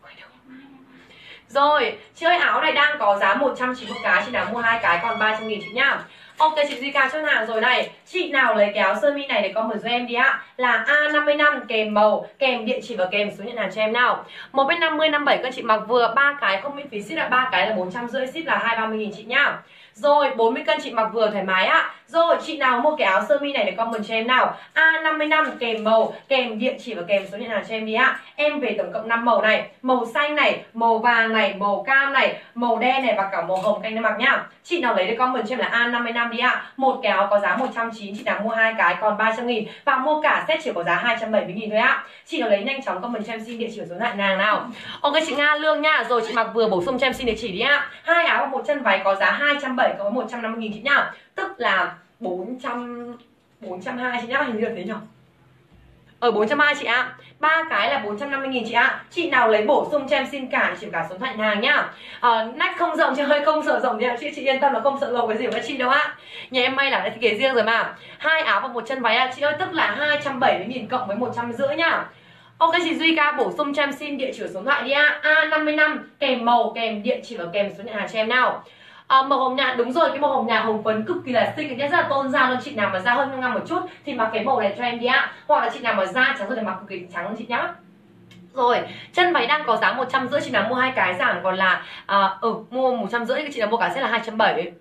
Rồi, chị ơi áo này đang có giá một trăm chín mươi một cái, chị nào mua hai cái còn ba trăm nghìn chị nhá. Ok chị Duy Ca chốt hàng rồi này. Chị nào lấy cái áo sơ mi này để comment cho em đi ạ. Là A năm mươi lăm kèm màu, kèm địa chỉ và kèm số nhận hàng cho em nào. một mét năm mươi năm mươi bảy cân chị mặc vừa, ba cái không miễn phí ship là ba cái là bốn trăm rưỡi, ship là hai trăm ba mươi nghìn chị nhá. Rồi bốn mươi cân chị mặc vừa thoải mái ạ. Rồi chị nào mua cái áo sơ mi này để comment cho em nào. A năm mươi lăm kèm màu, kèm địa chỉ và kèm số điện thoại cho em đi ạ. Em về tổng cộng năm màu này, màu xanh này, màu vàng này, màu cam này, màu đen này và cả màu hồng canh em mặc nhá. Chị nào lấy được comment cho em là A năm mươi lăm đi ạ. Một cái áo có giá một trăm chín mươi, chị nào mua hai cái còn ba trăm nghìn và mua cả set chỉ có giá hai trăm bảy mươi nghìn thôi ạ. Chị nào lấy nhanh chóng comment cho em xin địa chỉ và số điện thoại nàng nào. Ok chị Nga Lương nha. Rồi chị mặc vừa bổ sung cho em xin địa chỉ đi ạ. Hai áo và một chân váy có giá hai trăm bảy mươi có một trăm năm mươi nghìn chị nhá. Tức là bốn trăm bốn trăm hai mươi chị nhá, hình như là thế nhỉ. Ở bốn trăm hai mươi chị ạ. Ba cái là bốn trăm năm mươi nghìn chị ạ. Chị nào lấy bổ sung cho em xin cả chỉ cả số điện thoại hàng nhá. À, nách không rộng chứ hơi không sợ rộng thì chị chị yên tâm là không sợ rộng cái gì của các chị đâu ạ. Nhà em may là đã thiết kế riêng rồi mà. Hai áo và một chân váy ạ chị ơi, tức là hai trăm bảy mươi nghìn cộng với một trăm rưỡi nhá. Ok chị Duy Ca bổ sung cho em xin địa chỉ số điện thoại đi ạ. A năm mươi lăm kèm màu, kèm địa chỉ và kèm số điện thoại cho em nào. À, màu hồng nhạt, đúng rồi, cái màu hồng nhạt hồng phấn cực kỳ là xinh, rất là tôn da luôn. Chị nào mà da hơi ngăm ngăm một chút thì mặc cái màu này cho em đi ạ. Hoặc là chị nào mà da trắng rồi thì mặc cực kỳ trắng chị nhá. Rồi, chân váy đang có giá một trăm rưỡi, chị nào mua hai cái giảm còn là à, ừ, mua một trăm rưỡi, chị nào mua cả sẽ là hai trăm bảy mươi.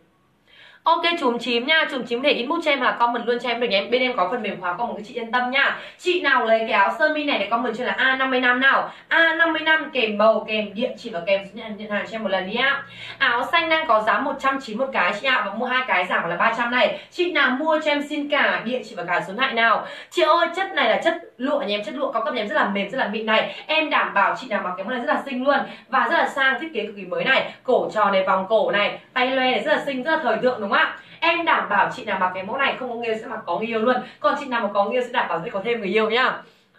Ok chùm chím nha, chùm chím để inbox cho em là comment luôn cho em được nhé. Bên em có phần mềm khóa comment, chị yên tâm nha. Chị nào lấy cái áo sơ mi này để comment cho là A năm mươi lăm nào. A năm mươi lăm kèm màu, kèm địa chỉ và kèm số nhận hàng cho em một lần đi ạ. Áo xanh đang có giá một trăm chín mươi một cái chị ạ, và mua hai cái giảm còn là ba trăm này. Chị nào mua cho em xin cả địa chỉ và cả số điện thoại nào. Chị ơi, chất này là chất lụa nhà em, chất lụa cao cấp nhà em, rất là mềm, rất là mịn này. Em đảm bảo chị nào mặc cái món này rất là xinh luôn và rất là sang, thiết kế cực kỳ mới này. Cổ tròn này, vòng cổ này, tay loe này, rất là xinh, rất là thời thượng đúng không ạ? Em đảm bảo chị nào mặc cái mẫu này không có người yêu sẽ mặc có người yêu luôn. Còn chị nào mà có người yêu sẽ đảm bảo sẽ có thêm người yêu nhá.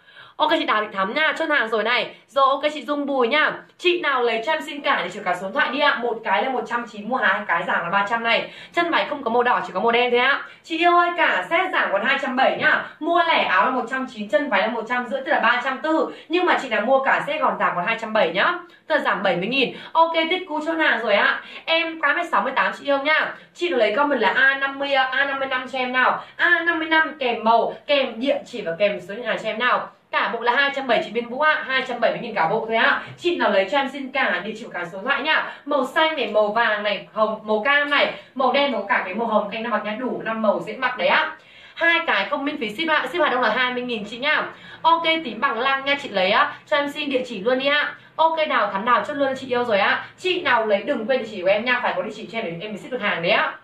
Ok chị Đào Thị Thắm nha, chốt hàng rồi này. Rồi ok chị Dung Bùi nhá. Chị nào lấy cho em xin cả để chuyển cả số điện thoại đi ạ. Một cái là một trăm chín mươi, mua hai cái giảm là ba trăm này. Chân váy không có màu đỏ, chỉ có màu đen thôi ạ. Chị yêu ơi, cả set giảm còn hai trăm bảy mươi nhá. Mua lẻ áo là một trăm chín mươi, chân váy là một trăm rưỡi, tức là ba trăm bốn mươi. Nhưng mà chị nào mua cả set còn giảm còn hai trăm bảy mươi nhá. Tức là giảm bảy mươi nghìn. Ok Tích Cú chốt hàng rồi ạ. Em cái mét sáu mươi tám chị yêu nhá. Chị nào lấy comment là A năm mươi, A năm mươi lăm cho em nào. A năm mươi lăm kèm màu, kèm địa chỉ và kèm số điện thoại cho em nào. Cả bộ là hai trăm bảy mươi chị Biên Vũ ạ, hai trăm bảy mươi nghìn cả bộ thôi ạ. Chị nào lấy cho em xin cả địa chỉ cả số điện thoại nhá. Màu xanh này, màu vàng này, hồng, màu cam này, màu đen, màu cả cái màu hồng anh nào mặc nhá, đủ năm màu dễ mặc đấy ạ. Hai cái không miễn phí ship ạ, ship hoạt động là hai mươi nghìn chị nhá. Ok tím bằng lăng nha, chị lấy á, cho em xin địa chỉ luôn đi ạ. Ok Đào Thắm Đào chốt luôn chị yêu rồi ạ. Chị nào lấy đừng quên địa chỉ của em nha, phải có địa chỉ cho em để em mới ship được hàng đấy ạ.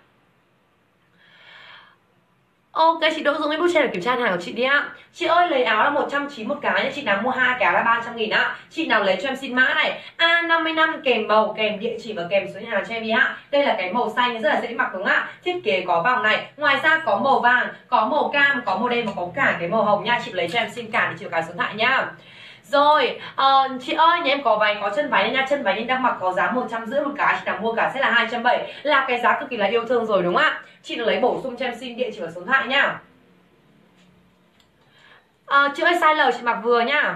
Ok chị Đỗ Dũng inbox cho em kiểm tra hàng của chị đi ạ. Chị ơi lấy áo là một trăm chín mươi một cái, chị nào mua hai cái áo là ba trăm nghìn ạ. Chị nào lấy cho em xin mã này A năm mươi lăm kèm màu, kèm địa chỉ và kèm số nhà hàng cho em đi ạ. Đây là cái màu xanh rất là dễ mặc đúng không ạ? Thiết kế có vòng này, ngoài ra có màu vàng, có màu cam, có màu đen và có cả cái màu hồng nha. Chị lấy cho em xin cả địa chỉ cả số điện thoại nhá. Rồi, uh, chị ơi, nhà em có váy, có chân váy nha, chân váy em đang mặc có giá một trăm rưỡi một cái, chị nào mua cả sẽ là hai trăm bảy mươi, là cái giá cực kỳ là yêu thương rồi đúng không ạ? Chị được lấy bổ sung cho em xin địa chỉ và số điện thoại nhá. Uh, chị ơi, size L chị mặc vừa nhá.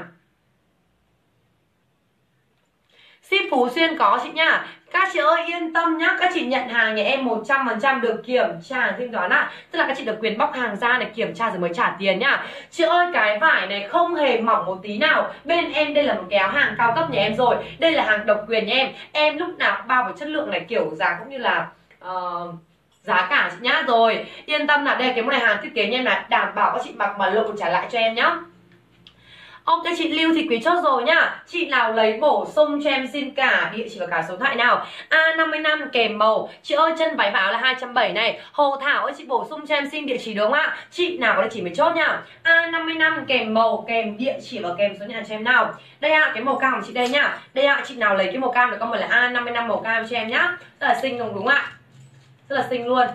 Ship Phú Xuyên có chị nhá. Các chị ơi yên tâm nhá, các chị nhận hàng nhà em một trăm phần trăm được kiểm tra hàng thanh toán ạ. Tức là các chị được quyền bóc hàng ra này, kiểm tra rồi mới trả tiền nhá. Chị ơi cái vải này không hề mỏng một tí nào. Bên em đây là một cái áo hàng cao cấp nhà em rồi. Đây là hàng độc quyền nhà em. Em lúc nào cũng bao vào chất lượng này, kiểu giá cũng như là uh, giá cả chị nhá. Rồi yên tâm là đây cái món này hàng thiết kế nhà em là đảm bảo các chị mặc mà lộ trả lại cho em nhá. Ok chị Lưu Thị Quý chốt rồi nhá. Chị nào lấy bổ sung cho em xin cả địa chỉ và cả số điện thoại nào. A năm mươi lăm kèm màu. Chị ơi chân váy và áo là hai trăm bảy mươi này. Hồ Thảo ơi chị bổ sung cho em xin địa chỉ đúng không ạ? Chị nào có địa chỉ mới chốt nhá. A năm mươi lăm kèm màu, kèm địa chỉ và kèm số nhà cho em nào. Đây ạ, à, cái màu cam của chị đây nhá. Đây ạ, à, chị nào lấy cái màu cam được comment là A năm mươi lăm màu cam cho em nhá. Rất là xinh đúng không ạ? Rất là xinh luôn.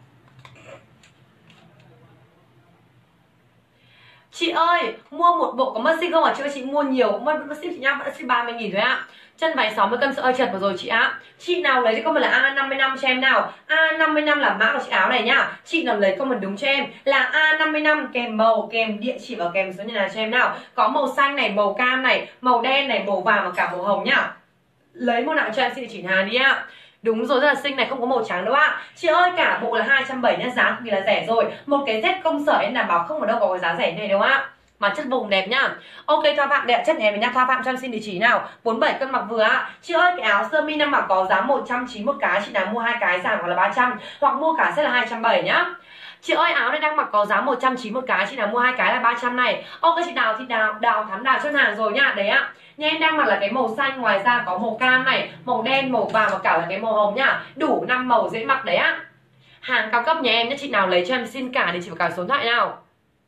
Chị ơi, mua một bộ có mất ship không ạ? Chị ơi, chị mua nhiều cũng mất, mất ship chị nhá, vẫn ship ba mươi nghìn thôi ạ. Chân váy sáu mươi cân sợ ơi chật vào rồi chị ạ. Chị nào lấy thì comment là A năm mươi lăm cho em nào. A năm mươi lăm là mã của chị áo này nhá. Chị nào lấy comment đúng cho em là A năm mươi lăm kèm màu, kèm địa chỉ và kèm số nhà là cho em nào. Có màu xanh này, màu cam này, màu đen này, màu vàng và cả màu hồng nhá. Lấy màu nào cho em xin địa chỉ hàng đi ạ. Đúng rồi, rất là xinh này, không có màu trắng đâu ạ. Chị ơi cả bộ là hai trăm bảy mươi nhá, giá cực kỳ là rẻ rồi. Một cái set công sở em đảm bảo không ở đâu có cái giá rẻ này đâu ạ. mà chất vùng đẹp nhá. Ok, Thoa Phạm đẹp chất này mình nhá. Thoa Phạm cho em xin địa chỉ nào. bốn mươi bảy cân mặc vừa ạ. Chị ơi, cái áo sơ mi năm mặc có giá một trăm chín mươi một cái, chị nào mua hai cái giảm hoặc là ba trăm, hoặc mua cả sẽ là hai trăm bảy mươi nhá. Chị ơi, áo này đang mặc có giá một trăm chín mươi một cái, chị nào mua hai cái là ba trăm này. Ok, chị Đào thì Đào Đào Thắm Đào chốt hàng rồi nhá. Đấy ạ. Nhà em đang mặc là cái màu xanh, ngoài ra có màu cam này, màu đen, màu vàng và cả là cái màu hồng nhá. Đủ năm màu dễ mặc đấy ạ. Hàng cao cấp nhà em nhé, chị nào lấy cho em xin cả địa chỉ và cả số điện thoại nào.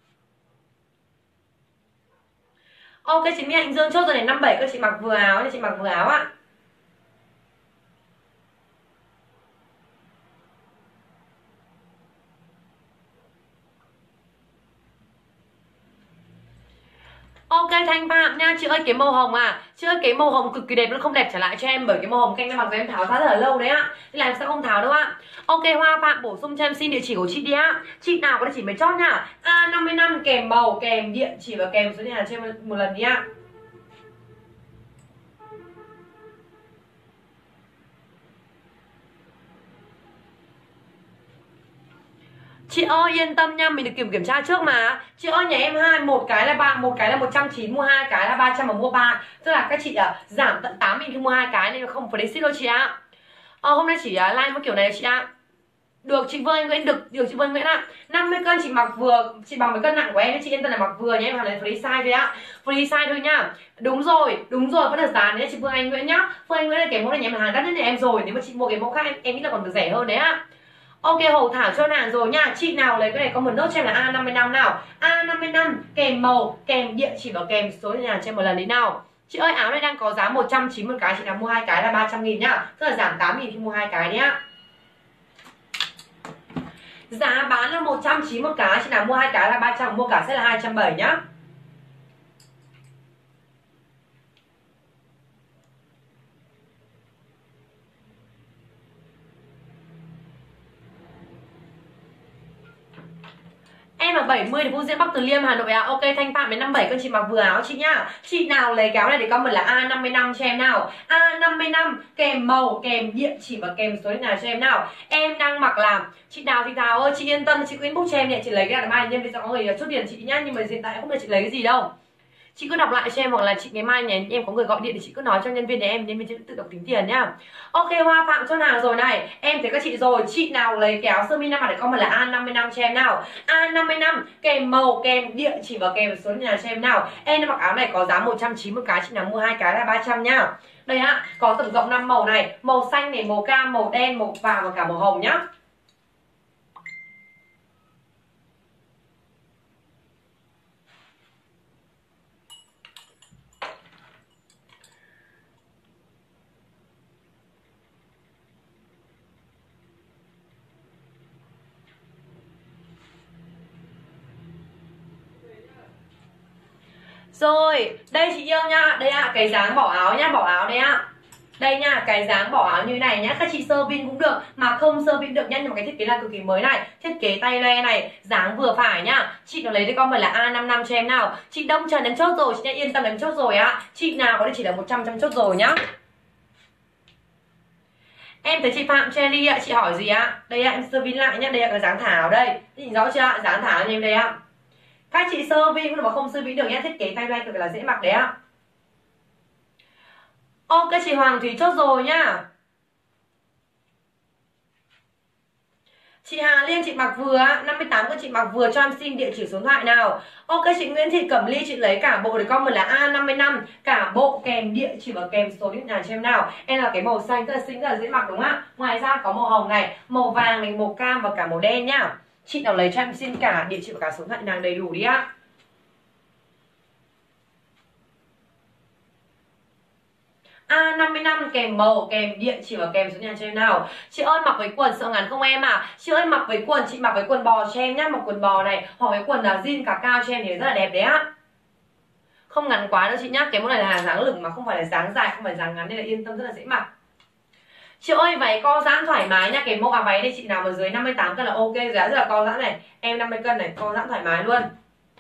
Ok, chị Mỹ Hạnh Dương chốt rồi này, năm bảy các chị mặc vừa áo, chị mặc vừa áo ạ. Ok, Thanh Phạm nha. Chị ơi, cái màu hồng à, chị ơi cái màu hồng cực kỳ đẹp luôn, không đẹp trả lại cho em, bởi cái màu hồng canh đang mặc rồi em tháo ra rất là lâu đấy ạ, nên là em sẽ không tháo đâu ạ. Ok, Hoa Phạm bổ sung cho em xin địa chỉ của chị đi ạ. Chị nào có địa chỉ mới chốt nhá. A năm mươi lăm kèm màu, kèm địa chỉ và kèm số nhà cho em một lần đi ạ. Chị ơi yên tâm nha, mình được kiểm kiểm tra trước mà. Chị ơi, nhà em hai, một cái là ba, một cái là một trăm chín mươi, mua hai cái là ba trăm mà mua ba. Tức là các chị à, giảm tận tám nghìn khi mua hai cái nên không phải đấy ship đâu chị ạ. Ờ, hôm nay chỉ uh, like một kiểu này chị ạ. Được chị Vương Anh Nguyễn, được được chị Vương Nguyễn ạ. năm mươi cân chị mặc vừa, chị bằng với cân nặng của em, chị yên tâm là mặc vừa nhé, em hàng này free size thôi ạ. Free size thôi nhá. Đúng rồi, đúng rồi, vẫn được giá đấy chị Vương Anh Nguyễn nhá. Vương Anh Nguyễn là cái mẫu này nhà hàng đắt nhất nhà em rồi, nếu mà chị mua cái mẫu khác em, em nghĩ là còn được rẻ hơn đấy ạ. Ok, Hồ Thảo cho hàng rồi nha. Chị nào lấy cái này comment nốt cho em là A năm mươi lăm nào. A năm mươi lăm kèm màu, kèm địa chỉ và kèm số nhà cho em một lần đi nào. Chị ơi, áo này đang có giá một trăm chín mươi một cái, chị nào mua hai cái là ba trăm nghìn nhá. Tức là giảm tám nghìn khi mua hai cái nhá. Giá bán là một trăm chín mươi một cái, chị nào mua hai cái là ba trăm, mua cả sẽ là hai trăm bảy mươi nhá. Em là bảy mươi thì Vũ Diễn Bắc Từ Liêm Hà Nội à. Ok, Thanh Phạm đến năm mươi bảy cân chị mặc vừa áo chị nhá. Chị nào lấy cái áo này thì comment là A năm mươi lăm cho em nào. A năm mươi lăm kèm màu, kèm địa chỉ và kèm số điện thoại cho em nào. Em đang mặc làm chị Đào Thị Thảo ơi, chị yên tâm, chị cứ inbox cho em nhé, chị lấy cái này mai nhân viên sẽ có người chốt tiền chị nhá, nhưng mà hiện tại không biết chị lấy cái gì đâu. Chị cứ đọc lại cho em, hoặc là chị ngày mai nhé em có người gọi điện thì chị cứ nói cho nhân viên nhà em, nhân viên sẽ tự động tính tiền nhá. Ok, Hoa Phạm cho hàng rồi này, em thấy các chị rồi. Chị nào lấy cái áo sơ mi năm mà để comment là A năm mươi lăm cho em nào. A năm mươi lăm kèm màu, kèm địa chỉ và kèm số nhà cho em nào. Em mặc áo này có giá một trăm chín mươi một cái, chị nào mua hai cái là ba trăm nhá. Đây ạ, có tổng cộng năm màu này, màu xanh này, màu cam, màu đen, màu vàng và cả màu hồng nhá. Rồi, đây chị yêu nha, đây ạ, à, cái dáng bỏ áo nhá, bỏ áo đây ạ. À. Đây nha, cái dáng bỏ áo như này nhá, các chị sơ vin cũng được, mà không sơ vin được nhá, nhưng mà cái thiết kế là cực kỳ mới này, thiết kế tay loe này, dáng vừa phải nhá. Chị nào lấy cái comment là A năm mươi lăm cho em nào. Chị Đông Trần em chốt rồi, chị đã yên tâm em chốt rồi ạ. À. Chị nào có địa chỉ là một trăm trăm chốt rồi nhá. Em thấy chị Phạm Cherry ạ, chị hỏi gì ạ? Đây ạ, à, em sơ vin lại nhá, đây ạ, cái dáng thảo đây. Nhìn rõ chưa ạ? Dáng thảo như em đây ạ. À. Các chị sơ vi cũng mà không sơ vi được nhé, thiết kế tay loe cực là dễ mặc đấy ạ. Ok, chị Hoàng Thúy chốt rồi nhá. Chị Hà Liên chị mặc vừa năm mươi tám của chị mặc vừa, cho em xin địa chỉ số điện thoại nào. Ok, chị Nguyễn Thị Cẩm Ly chị lấy cả bộ để comment là A năm mươi lăm, cả bộ kèm địa chỉ và kèm số điện thoại cho em nào. Em là cái màu xanh rất là xinh, rất là dễ mặc đúng không ạ? Ngoài ra có màu hồng này, màu vàng này, màu cam và cả màu đen nhá. Chị nào lấy cho em xin cả địa chỉ và cả số điện thoại nàng đầy đủ đi ạ. A năm mươi lăm kèm màu, kèm địa chỉ và kèm số nhà cho em nào. Chị ơi, mặc với quần sợ ngắn không em à? Chị ơi, mặc với quần, chị mặc với quần bò cho em nhá, mặc quần bò này hoặc với quần là jean cả cao cho em thì rất là đẹp đấy á. Không ngắn quá đâu chị nhá, cái mẫu này là dáng lửng mà không phải là dáng dài, không phải dáng ngắn nên là yên tâm rất là dễ mặc. Chị ơi, váy co giãn thoải mái nha, cái mẫu áo váy đây chị nào mà dưới năm mươi tám cân là ok, giá rất là co giãn này. Em năm mươi cân này, co giãn thoải mái luôn.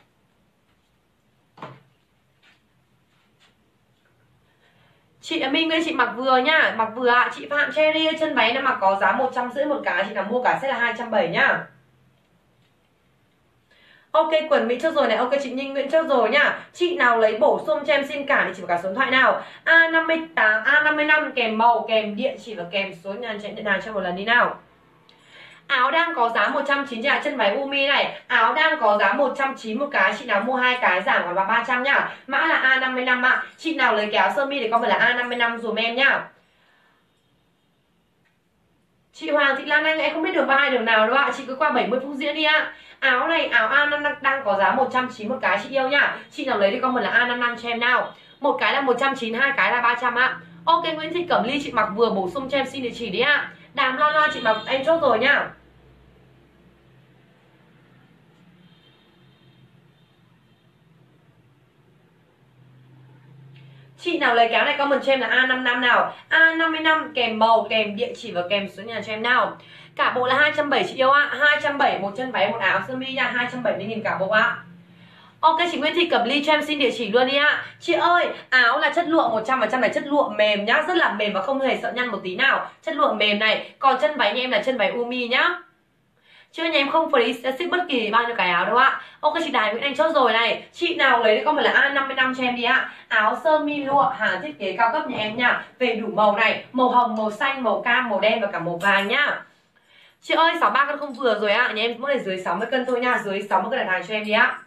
Chị Minh Nguyễn chị mặc vừa nhá, mặc vừa ạ. À. Chị Phạm Cherry chân váy nó mặc có giá một trăm rưỡi một cái, chị nào mua cả sẽ là hai trăm bảy mươi nhá. Ok, quần Mỹ chốt rồi này. Ok, chị Ninh Nguyễn chốt rồi nhá. Chị nào lấy bổ sung cho em xin cả địa chỉ và cả số điện thoại nào. A năm mươi tám, A năm mươi lăm kèm màu, kèm địa chỉ và kèm số nhà chạy nhận hàng cho một lần đi nào. Áo đang có giá một trăm chín mươi chân váy Umi này. Áo đang có giá một trăm chín mươi một cái. Chị nào mua hai cái giảm còn vào ba trăm nhá. Mã là A năm mươi lăm ạ. Chị nào lấy cái áo sơ mi thì comment là A năm mươi lăm dùm em nhá. Chị Hoàng Thị Lan Anh, em không biết đường ba hai đường nào đâu ạ. Chị cứ qua bảy mươi Phúc Diễn đi ạ. Áo này, áo A năm mươi lăm đang có giá một trăm chín mươi một cái chị yêu nhá. Chị nào lấy thì comment là A năm mươi lăm cho em nào. Một cái là một trăm chín mươi, hai cái là ba trăm ạ. Ok, Nguyễn Thị Cẩm Ly chị mặc vừa bổ sung cho em xin địa chỉ đi ạ. Đàm Loan Loan chị mặc em chốt rồi nhá. Chị nào lấy cái này comment cho em là A năm mươi lăm nào. A năm mươi lăm kèm màu, kèm địa chỉ và kèm số nhà cho em nào. Cả bộ là hai trăm bảy mươi chị yêu ạ. hai trăm bảy mươi một chân váy một áo sơ mi nha, hai trăm bảy mươi nghìn cả bộ ạ. Ok, chị Nguyễn Thị Cẩm Ly cho em xin địa chỉ luôn đi ạ. Chị ơi, áo là chất lụa một trăm phần trăm là chất lụa mềm nhá, rất là mềm và không hề sợ nhăn một tí nào. Chất lụa mềm này, còn chân váy nhà em là chân váy Umi nhá. Chưa nhà em không free ship bất kỳ bao nhiêu cái áo đâu ạ. Ok, chị Đài Nguyễn Anh chốt rồi này. Chị nào lấy thì comment là A năm mươi lăm cho em đi ạ. Áo sơ mi lụa hàng thiết kế cao cấp nhà em nha. Về đủ màu này, màu hồng, màu xanh, màu cam, màu đen và cả màu vàng nhá. Chị ơi, sáu mươi ba cân không vừa rồi ạ. Nhà em mỗi này dưới sáu mươi cân thôi nha, dưới sáu mươi cân đặt hàng cho em đi ạ.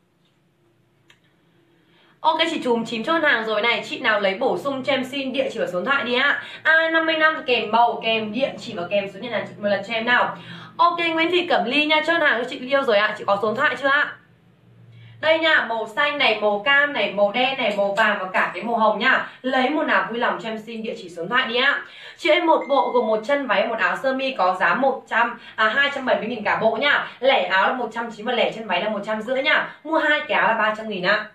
Ok, chị Chùm chín chốt hàng rồi này. Chị nào lấy bổ sung cho em xin địa chỉ và số điện thoại đi ạ. A năm mươi lăm kèm màu, kèm địa chỉ và kèm số nhận hàng một lần cho em nào. Ok, Nguyễn Thị Cẩm Ly nha, chốt hàng cho chị yêu rồi ạ. Chị có số điện thoại chưa ạ? Đây nha, màu xanh này, màu cam này, màu đen này, màu vàng và cả cái màu hồng nhá. Lấy một nào vui lòng cho em xin địa chỉ số điện thoại đi ạ. Chị em một bộ gồm một chân váy, một áo sơ mi có giá một trăm à hai trăm bảy mươi nghìn cả bộ nhá. Lẻ áo là một trăm chín mươi, lẻ chân váy là một trăm rưỡi nhá. Mua hai cái áo là ba trăm nghìn ạ.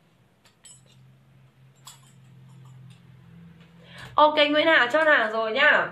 Ok, Nguyễn Hà chốt hàng rồi nhá.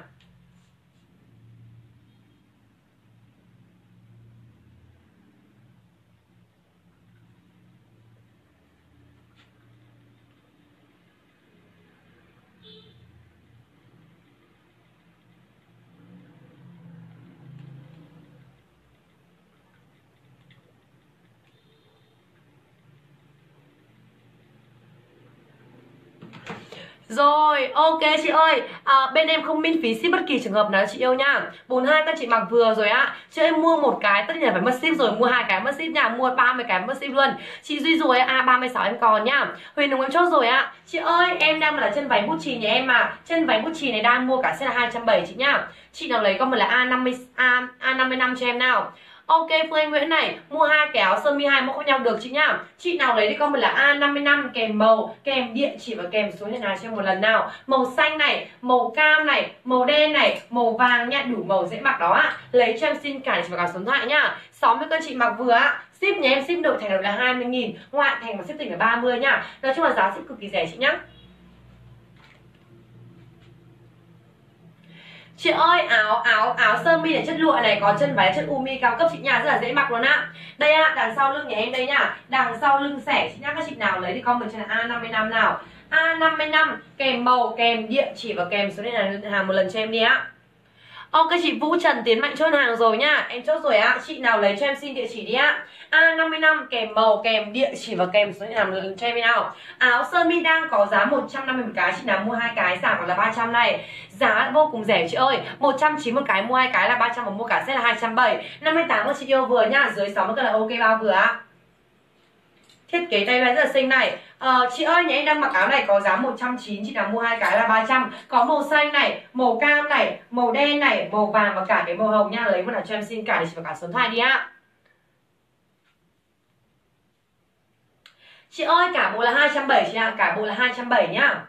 Rồi, ok chị ơi, à, bên em không miễn phí ship bất kỳ trường hợp nào chị yêu nha. bốn mươi hai các chị mặc vừa rồi á. Chị ơi mua một cái tất nhiên là phải mất ship rồi, mua hai cái mất ship nha, mua ba mươi cái mất ship luôn. Chị Duy rồi A ba mươi sáu em còn nhá. Huyền Hồng em chốt rồi á. Chị ơi, em đang là chân váy bút chì nhà em mà. Chân váy bút chì này đang mua cả set là hai trăm bảy mươi chị nhá. Chị nào lấy comment là A năm mươi A A năm mươi lăm cho em nào. Ok, Phương Anh Nguyễn này, mua hai cái áo sơ mi hai mẫu khác nhau được chị nhá. Chị nào lấy đi comment là A năm mươi lăm kèm màu, kèm địa chỉ và kèm số điện thoại cho em một lần nào. Màu xanh này, màu cam này, màu đen này, màu vàng nha, đủ màu dễ mặc đó ạ. Lấy cho em xin cả địa chỉ và cả số điện thoại nhá. sáu mươi cân chị mặc vừa ạ. Ship nhà em ship nội thành là hai mươi nghìn, ngoại thành và ship tỉnh là ba mươi nhá. Nói chung là giá ship cực kỳ rẻ chị nhá. Chị ơi, áo áo áo sơ mi là chất lụa này, có chân váy chất Umi cao cấp chị nha, rất là dễ mặc luôn ạ. Đây ạ, đằng sau lưng nhà em đây nhá, đằng sau lưng xẻ chị nhá. Các chị nào lấy thì comment cho là A năm mươi lăm nào. A năm mươi lăm kèm màu, kèm địa chỉ và kèm số điện thoại hàng một lần cho em đi ạ. Ok, chị Vũ Trần Tiến Mạnh chốt hàng rồi nhá. Em chốt rồi ạ. Chị nào lấy cho em xin địa chỉ đi ạ. A năm mươi lăm kèm màu, kèm địa chỉ và kèm số điện thoại cho em đi nào. Áo sơ mi đang có giá một trăm năm mươi một cái. Chị nào mua hai cái giảm còn là ba trăm này. Giá vô cùng rẻ chị ơi. một trăm chín mươi một cái, mua hai cái là ba trăm và mua cả set là hai trăm bảy mươi. năm mươi tám các chị yêu vừa nhá. Dưới sáu mươi cân là ok bao vừa ạ. Thiết kế tay váy rất là xinh này. Ờ, chị ơi, nhà em đang mặc áo này có giá một trăm chín mươi, chị nào mua hai cái là ba trăm. Có màu xanh này, màu cam này, màu đen này, màu vàng và cả cái màu hồng nha. Lấy một nào cho em xin cả để chị và cả số điện thoại đi ạ. Chị ơi, cả bộ là hai trăm bảy mươi chị ạ, cả bộ là hai trăm bảy mươi nhá.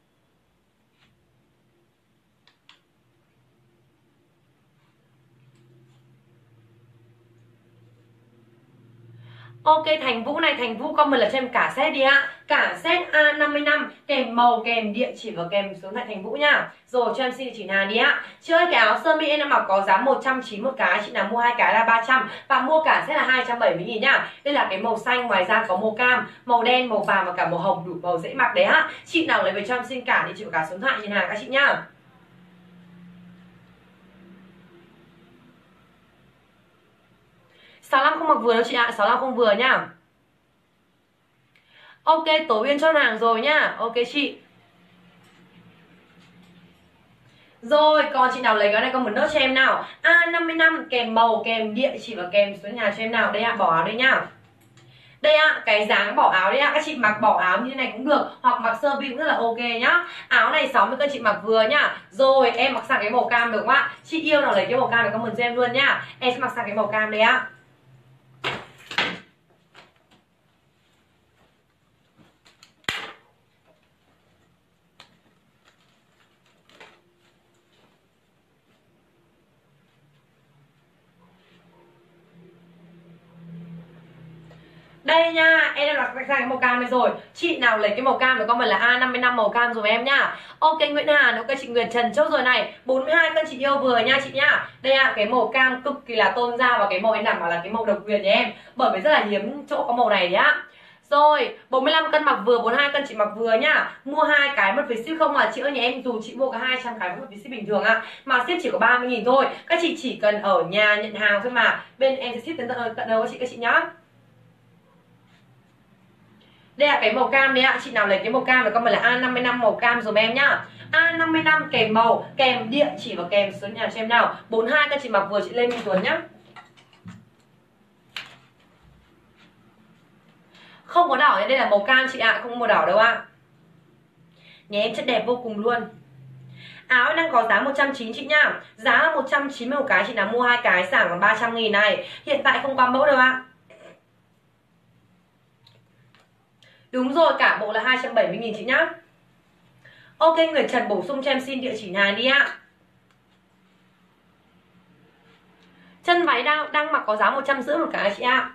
Ok, Thành Vũ này, Thành Vũ comment là cho em cả set đi ạ. Cả set A năm mươi lăm kèm màu, kèm địa chỉ và kèm số điện thoại Thành Vũ nhá. Rồi cho em xin địa chỉ nào đi ạ. Chị ơi, cái áo sơ mi em đang mặc có giá một trăm chín mươi một cái, chị nào mua hai cái là ba trăm và mua cả set là hai trăm bảy mươi nghìn nhá. Đây là cái màu xanh, ngoài ra có màu cam, màu đen, màu vàng và cả màu hồng, đủ màu dễ mặc đấy ạ. Chị nào lấy về cho em xin cả địa chỉ và cả số điện thoại nhìn hàng các chị nhá. sáu mươi lăm không mặc vừa đâu chị ạ, sáu mươi lăm không vừa nhá. Ok, Tố Uyên chốt hàng rồi nhá. Ok chị. Rồi, còn chị nào lấy cái này comment nốt cho em nào. A năm mươi lăm kèm màu, kèm địa chỉ và kèm số nhà cho em nào. Đây ạ, à, bỏ áo đây nhá. Đây ạ, à, cái dáng bỏ áo đây ạ, à. Các chị mặc bỏ áo như thế này cũng được, hoặc mặc sơ vi cũng rất là ok nhá. Áo này sáu mươi cân chị mặc vừa nhá. Rồi, em mặc sang cái màu cam được không ạ? Chị yêu nào lấy cái màu cam này comment cho em luôn nhá. Em sẽ mặc sang cái màu cam đây ạ. À. Đây nha, em đã đặt ra cái màu cam này rồi. Chị nào lấy cái màu cam với con mình là A năm mươi lăm màu cam dùm em nhá. Ok Nguyễn Hàn, ok chị Nguyệt Trần chốt rồi này. bốn mươi hai cân chị yêu vừa nha chị nhá. Đây ạ, à, cái màu cam cực kỳ là tôn da và cái màu em đảm bảo là cái màu độc quyền nhà em. Bởi vì rất là hiếm chỗ có màu này đấy ạ. Rồi, bốn mươi lăm cân mặc vừa, bốn mươi hai cân chị mặc vừa nhá. Mua hai cái mất phí ship không à chị ơi, nhà em dù chị mua cả hai trăm cái mất phí ship bình thường ạ. À. Mà ship chỉ có ba mươi nghìn thôi. Các chị chỉ cần ở nhà nhận hàng thôi mà. Bên em sẽ ship đến tận tận đâu các chị các chị nhá. Đây là cái màu cam đấy ạ, chị nào lấy cái màu cam thì comment là A năm mươi lăm màu cam dùm em nhá. A năm mươi lăm kèm màu, kèm địa chỉ và kèm số nhà cho em nào. bốn mươi hai các chị mặc vừa chị Lê Minh Tuấn nhá. Không có đỏ, đây là màu cam chị ạ, à, không có màu đỏ đâu ạ. À. Nhà em chất đẹp vô cùng luôn. Áo đang có giá một trăm chín mươi chị nhá. Giá là một trăm chín mươi một cái, chị nào mua hai cái giảm còn ba trăm nghìn này. Hiện tại không qua mẫu đâu ạ. À. Đúng rồi, cả bộ là hai trăm bảy mươi nghìn chị nhá. Ok, Nguyệt Trần bổ sung cho em xin địa chỉ hàng đi ạ. Chân váy đang đang mặc có giá một trăm rưỡi một cái chị ạ.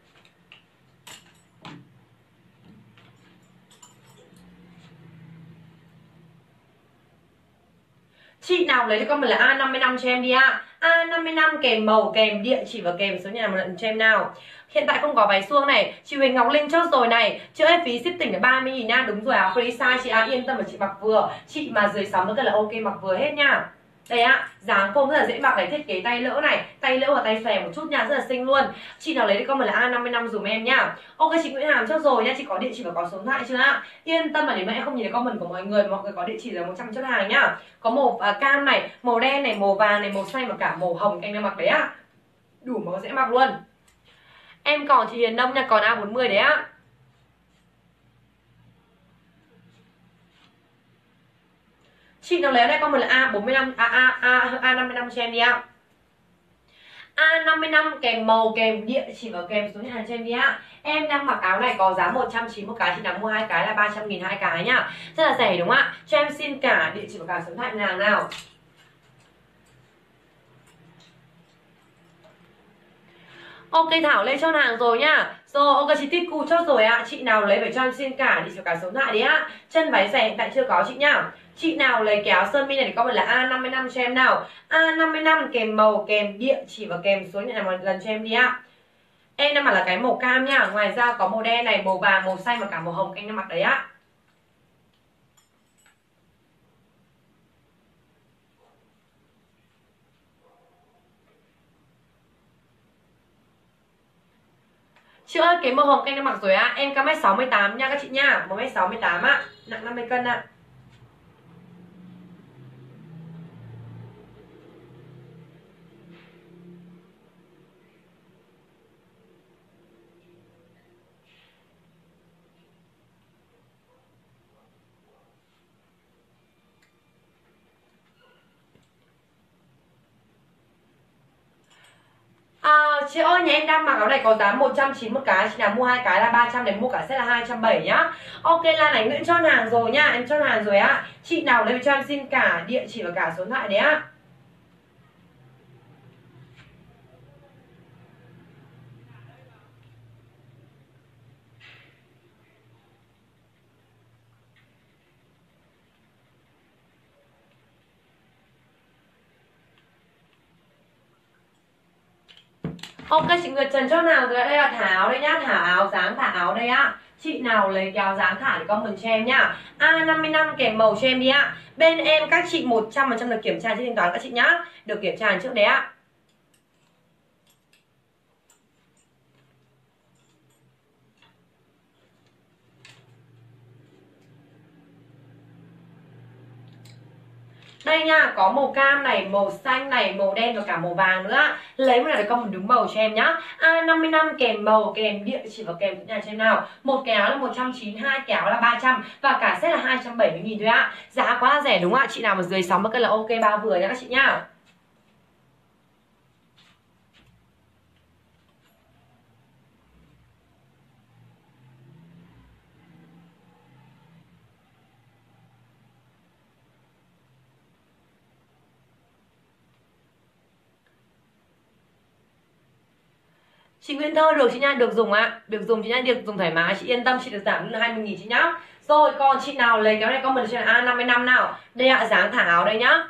Chị nào lấy cho con mình là A năm mươi lăm cho em đi ạ. A năm mươi lăm kèm màu, kèm địa chỉ và kèm số nhà một lần cho em nào. Hiện tại không có váy suông này. Chị Huỳnh Ngọc Linh chốt rồi này. Chữa em phí ship tỉnh là ba mươi nghìn nha. Đúng rồi, áo free size chị ạ. Yên tâm là chị mặc vừa. Chị mà dưới sáu mươi cân là ok mặc vừa hết nha. Đây ạ, dáng form rất là dễ mặc này, thiết kế tay lỡ này, tay lỡ và tay xòe một chút nha, rất là xinh luôn. Chị nào lấy thì comment là A năm mươi lăm dùm em nhá. Ok chị Nguyễn Hàm chốt rồi nha, chị có địa chỉ và có số điện thoại chưa ạ? Yên tâm là nếu mà em không nhìn thấy comment của mọi người, mọi người có địa chỉ là một trăm chốt hàng nhá. Có màu à, cam này, màu đen này, màu vàng này, màu xanh và cả màu hồng anh đang mặc đấy ạ. Đủ màu dễ mặc luôn. Em còn chị Hiền Đông nha, còn A bốn mươi đấy ạ. Chị nào lấy ở đây con mình là A bốn mươi lăm, A, A, A, A năm mươi lăm cho em đi ạ. A năm mươi lăm kèm màu, kèm địa chỉ và kèm số nhà hàng cho em đi ạ. Em đang mặc áo này có giá một trăm chín mươi một cái, chị nào mua hai cái là ba trăm nghìn hai cái nhá. Rất là rẻ đúng không ạ? Cho em xin cả địa chỉ và cả số điện thoại hàng nào. Ok Thảo lên chốt hàng rồi nhá. Rồi ok chị Tích Cu chốt rồi ạ. Chị nào lấy phải cho em xin cả địa chỉ và cả số điện thoại đấy ạ. Chân váy rẻ hiện tại chưa có chị nhá. Chị nào lấy cái áo sơ mi này thì comment là A năm mươi lăm cho em nào. A năm mươi lăm kèm màu, kèm địa chỉ và kèm số nhà một lần cho em đi ạ. Em đang mặc là cái màu cam nhá. Ngoài ra có màu đen này, màu vàng, màu xanh và cả màu hồng anh đang mặc đấy ạ. Chị ơi cái màu hồng anh đang mặc rồi ạ. Em cao mét sáu mươi tám nha các chị nha. một mét sáu mươi tám ạ, nặng năm mươi cân ạ. À, chị ơi nhà em đang mặc áo này có giá một trăm chín mươi một cái, chị nào mua hai cái là ba trăm, để mua cả set là hai trăm bảy mươi nhá. Ok Lan này Nguyễn chốt hàng rồi nhá, em chốt hàng rồi á. Chị nào lấy cho em xin cả địa chỉ và cả số điện thoại đấy á. Ok chị Nguyệt Trần chốt nào rồi, đây là Thảo đây nhá, Thảo áo dáng Thảo áo đây á. Chị nào lấy cái áo dáng Thảo thì comment cho em nhá. A năm mươi lăm kèm màu cho em đi ạ. Bên em các chị một trăm phần trăm được kiểm tra trên thanh toán các chị nhá. Được kiểm tra trước đấy ạ. Đây nha, có màu cam này, màu xanh này, màu đen và cả màu vàng nữa. Lấy một nào để comment đúng màu cho em nhá. A năm mươi lăm kèm màu, kèm địa chỉ và kèm nhà cho em nào. Một cái áo là một trăm chín mươi hai, cái áo là ba trăm và cả set là hai trăm bảy mươi nghìn thôi ạ. Giá quá là rẻ đúng không ạ? Chị nào mà dưới sáu mươi cân là ok, bao vừa nhá các chị nhá. Chị Nguyễn Thơ được chị nha, được dùng ạ, được dùng chị nha, được dùng thoải mái, chị yên tâm, chị được giảm là hai mươi nghìn chị nhá. Rồi còn chị nào lấy cái này comment cho là A năm mươi lăm nào. Đây ạ, dáng thả áo đây nhá.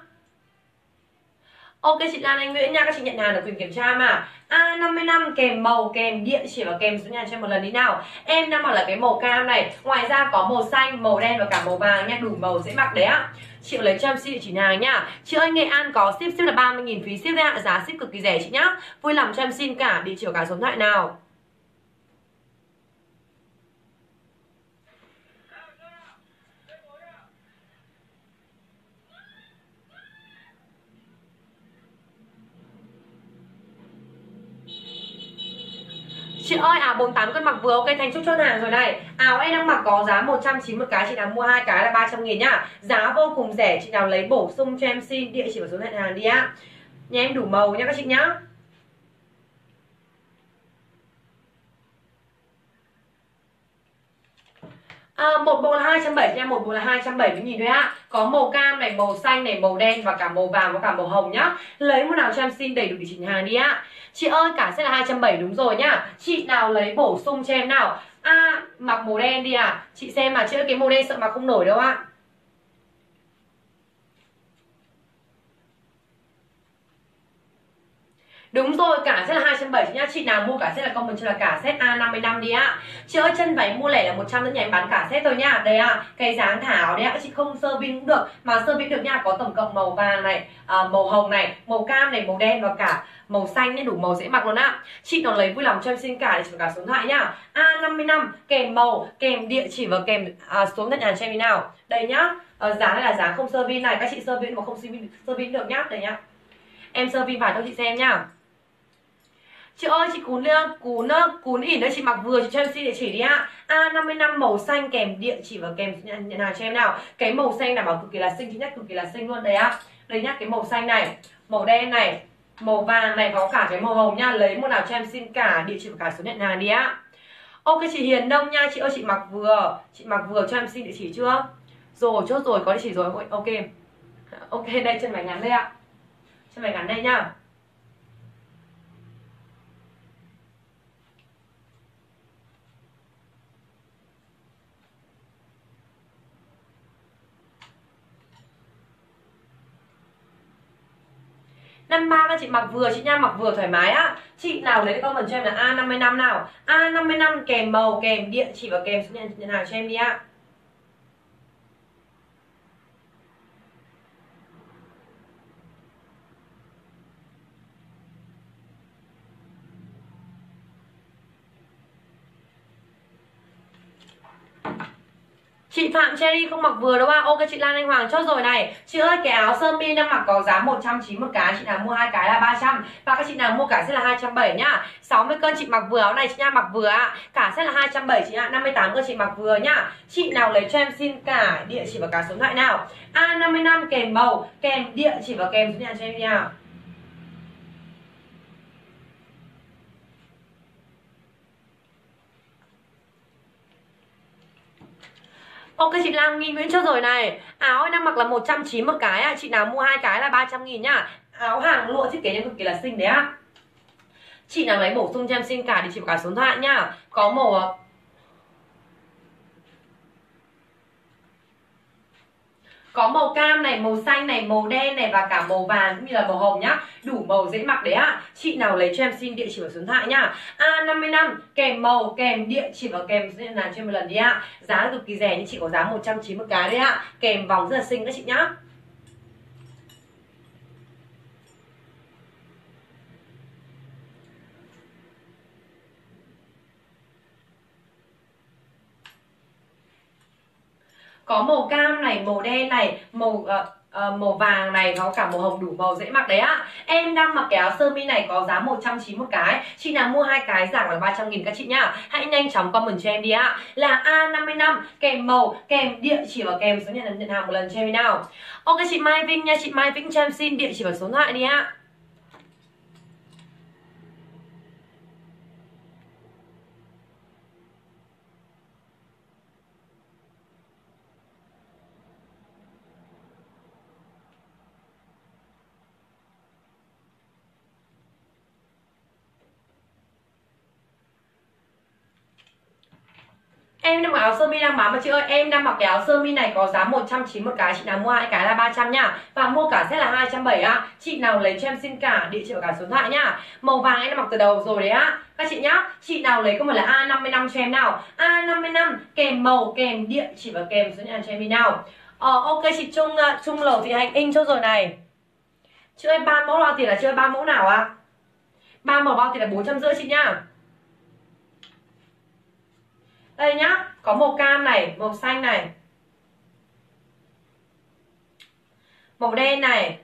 Ok chị Lan Anh Nguyễn nha, các chị nhận hàng được quyền kiểm tra mà. A năm mươi lăm kèm màu, kèm địa chỉ và kèm số nhà cho em một lần đi nào. Em đang mặc là cái màu cam này, ngoài ra có màu xanh, màu đen và cả màu vàng nha, đủ màu dễ mặc đấy ạ. Chị lấy cho em xin địa chỉ nhà hàng nhá. Chị ơi Nghệ An có ship ship là ba mươi nghìn phí ship đấy ạ, giá ship cực kỳ rẻ chị nhá. Vui lòng cho em xin cả địa chỉ và cả số điện thoại nào. Chị ơi áo bốn mươi tám cân mặc vừa ok, Thành chốt chốt hàng rồi này. Áo em đang mặc có giá một trăm chín mươi một cái, chị nào mua hai cái là ba trăm nghìn nhá. Giá vô cùng rẻ, chị nào lấy bổ sung cho em xin địa chỉ và số điện thoại hàng đi á. Nhà em đủ màu nhá các chị nhá. À, một bộ là hai trăm bảy mươi nha, một bộ là hai trăm bảy mươi nghìn thôi ạ. Có màu cam này, màu xanh này, màu đen và cả màu vàng và cả màu hồng nhá. Lấy một nào cho em xin đầy đủ địa chỉ nhà hàng đi ạ. Chị ơi cả sẽ là hai trăm bảy mươi đúng rồi nhá. Chị nào lấy bổ sung cho em nào. À, mặc màu đen đi à. Chị xem mà chị ơi cái màu đen sợ mặc không nổi đâu ạ. Đúng rồi, cả set là hai trăm bảy mươi nhá. Chị nào mua cả set là comment cho là cả set A năm mươi lăm đi ạ. Chị ơi chân váy mua lẻ là một trăm nữa, nhà em bán cả set thôi nhá. Đây ạ, cái dáng thảo đấy ạ, chị không sơ vin cũng được, mà sơ vin được nha. Có tổng cộng màu vàng này, à, màu hồng này, màu cam này, màu đen và cả màu xanh nhé, đủ màu dễ mặc luôn ạ. Chị nào lấy vui lòng cho em xin cả để chỉ cả số điện thoại nhá. A năm mươi lăm kèm màu, kèm địa chỉ và kèm à, số điện thoại cho em đi nào. Đây nhá. À, giá này là giá không sơ vin này, các chị sơ vin mà không sơ vin, sơ vin được nhá. Đây nhá. Em sơ vin phải cho chị xem nhá. Chị ơi chị cún cún cún ỉn đấy, chị mặc vừa, chị cho em xin địa chỉ đi ạ. A năm mươi lăm màu xanh kèm địa chỉ và kèm nhận hàng cho em nào. Cái màu xanh đảm bảo cực kỳ là xinh, chính nhất cực kỳ là xinh luôn đấy ạ. Đây nhá, cái màu xanh này, màu đen này, màu vàng này, có cả cái màu hồng nha. Lấy một nào cho em xin cả địa chỉ và cả số nhận hàng đi ạ. Ok chị Hiền Đông nha, chị ơi chị mặc vừa, chị mặc vừa cho em xin địa chỉ chưa? Rồi chốt rồi, có địa chỉ rồi. Ok. Ok đây chân váy ngắn đây ạ. Chân váy ngắn đây nhá. năm ba các chị mặc vừa chị nha, mặc vừa thoải mái á. Chị nào lấy cái comment cho em là A năm mươi lăm nào. A năm mươi lăm kèm màu, kèm địa chỉ và kèm số nhận, nhận hàng cho em đi ạ. Chị Phạm Cherry không mặc vừa đâu ạ. Ok chị Lan Anh Hoàng chốt rồi này. Chị ơi cái áo sơ mi đang mặc có giá một trăm chín mươi một cái, chị nào mua hai cái là ba trăm và các chị nào mua cả sẽ là hai trăm bảy mươi nhá. sáu mươi cân chị mặc vừa áo này chị nha, mặc vừa ạ. Cả sẽ là hai trăm bảy mươi chị ạ. năm mươi tám cân chị mặc vừa nhá. Chị nào lấy cho em xin cả địa chỉ và cả số điện thoại nào. A năm mươi lăm kèm màu, kèm địa chỉ và kèm số điện thoại cho em đi nào. Ok chị Lam Nghi Nguyễn chốt rồi này. Áo em đang mặc là một trăm chín mươi một cái ạ. Chị nào mua hai cái là ba trăm nghìn nhá. Áo hàng lụa thiết kế nhân cực kỳ là xinh đấy ạ. Chị nào lấy bổ sung cho em xin cả địa chỉ cả số điện thoại nhá. Có màu có màu cam này, màu xanh này, màu đen này và cả màu vàng cũng như là màu hồng nhá. Đủ màu dễ mặc đấy ạ. Chị nào lấy cho em xin địa chỉ và số điện thoại nhá. A năm mươi lăm kèm màu, kèm địa chỉ và kèm số điện thoại cho em một lần đi ạ. Giá cực kỳ rẻ nhưng chị có giá một trăm chín mươi cái đấy ạ. Kèm vòng rất là xinh các chị nhá. Có màu cam này, màu đen này, màu uh, uh, màu vàng này, có cả màu hồng, đủ màu dễ mặc đấy á. Em đang mặc cái áo sơ mi này có giá một trăm chín mươi một cái. Chị nào mua hai cái giảm là ba trăm nghìn các chị nhá. Hãy nhanh chóng comment cho em đi ạ. Là A năm mươi lăm kèm màu, kèm địa chỉ và kèm số nhận nhận hàng một lần cho em nào. Ok chị Mai Vinh nha, chị Mai Vinh cho em xin địa chỉ và số điện thoại đi ạ. Em đang mặc áo sơ mi đang bán mà chị ơi, em đang mặc cái áo sơ mi này có giá một trăm chín mươi một cái, chị nào mua hai cái là ba trăm nhá. Và mua cả set là hai trăm bảy mươi á. Chị nào lấy cho em xin cả địa chỉ và cả số điện thoại nhá. Màu vàng em đã mặc từ đầu rồi đấy á. Các chị nhá, chị nào lấy có một là A năm mươi lăm cho em nào. A năm mươi lăm kèm màu, kèm địa chỉ và kèm số nhà cho em đi nào. Ờ ok chị Trung Trung Lầu thì hành in cho rồi này. Chị ơi ba mẫu bao tiền là chị ơi ba mẫu nào ạ? À? ba màu bao tiền là bốn trăm rưỡi chị nhá. Đây nhá, có màu cam này, màu xanh này, màu đen này,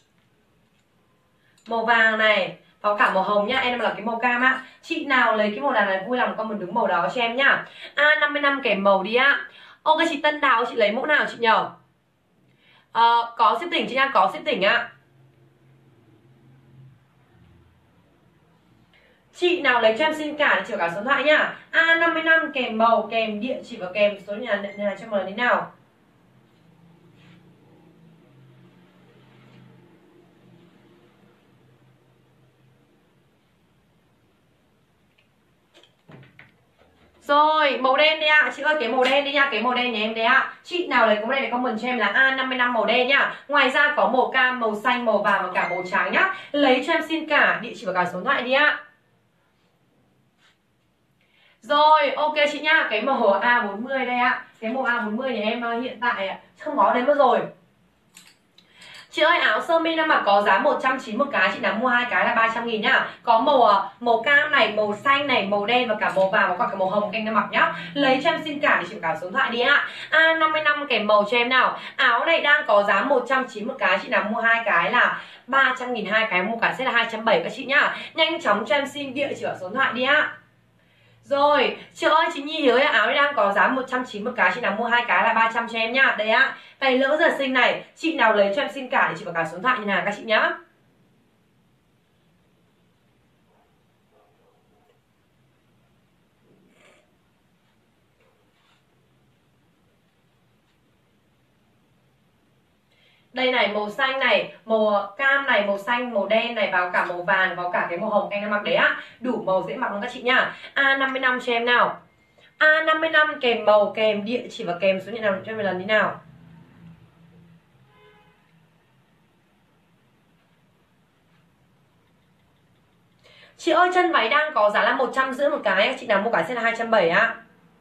màu vàng này, có cả màu hồng nhá. Em là cái màu cam á. Chị nào lấy cái màu đàn này vui lòng comment đứng màu đó cho em nhá. A năm mươi lăm kèm màu đi á. Ok chị Tân Đào, chị lấy mẫu nào chị nhờ? Ờ, có ship tỉnh chị nha, có ship tỉnh á. Chị nào lấy cho em xin cả chỉ cả số điện thoại nhá. A năm mươi lăm kèm màu, kèm địa chỉ và kèm số nhà nhà cho một lần thế nào. Rồi, màu đen đi ạ. Chị ơi cái màu đen đi nha, cái màu đen nhà em đấy ạ. Chị nào lấy cái màu đen này comment cho em là A năm mươi lăm màu đen nhá. Ngoài ra có màu cam, màu xanh, màu vàng và cả màu trắng nhá. Lấy cho em xin cả địa chỉ và cả số điện thoại đi ạ. Rồi, ok chị nhá, cái màu A bốn mươi đây ạ. Cái màu A bốn mươi nhà em hiện tại không có đến mất rồi. Chị ơi áo sơ mi đang mặc có giá một trăm chín mươi một cái, chị nào mua hai cái là ba trăm nghìn nhá. Có màu màu cam này, màu xanh này, màu đen và cả màu vàng và cả màu hồng canh đang mặc nhá. Lấy cho em xin cả để chịu cả số điện thoại đi ạ. A năm mươi lăm kèm màu cho em nào. Áo này đang có giá một trăm chín mươi một cái, chị nào mua hai cái là ba trăm nghìn, hai cái mua cả sẽ là hai trăm bảy mươi các chị nhá. Nhanh chóng cho em xin địa chỉ và số điện thoại đi ạ. Rồi, chị ơi chị Nhi Hiếu áo này đang có giá một trăm chín mươi một cái, chị nào mua hai cái là ba trăm cho em nhá. Đây ạ. Cái lỡ giờ xinh này, chị nào lấy cho em xin cả để chị vào cả số điện thoại như nào các chị nhá. Đây này, màu xanh này, màu cam này, màu xanh, màu đen này, vào cả màu vàng, vào cả cái màu hồng anh đang mặc đấy á. Đủ màu dễ mặc luôn các chị nhá. A năm mươi lăm cho em nào. A năm mươi lăm kèm màu, kèm địa chỉ và kèm số điện thoại cho em lần đi nào. Chị ơi chân váy đang có giá là một trăm rưỡi một cái, chị nào mua cả sẽ là hai trăm bảy mươi á.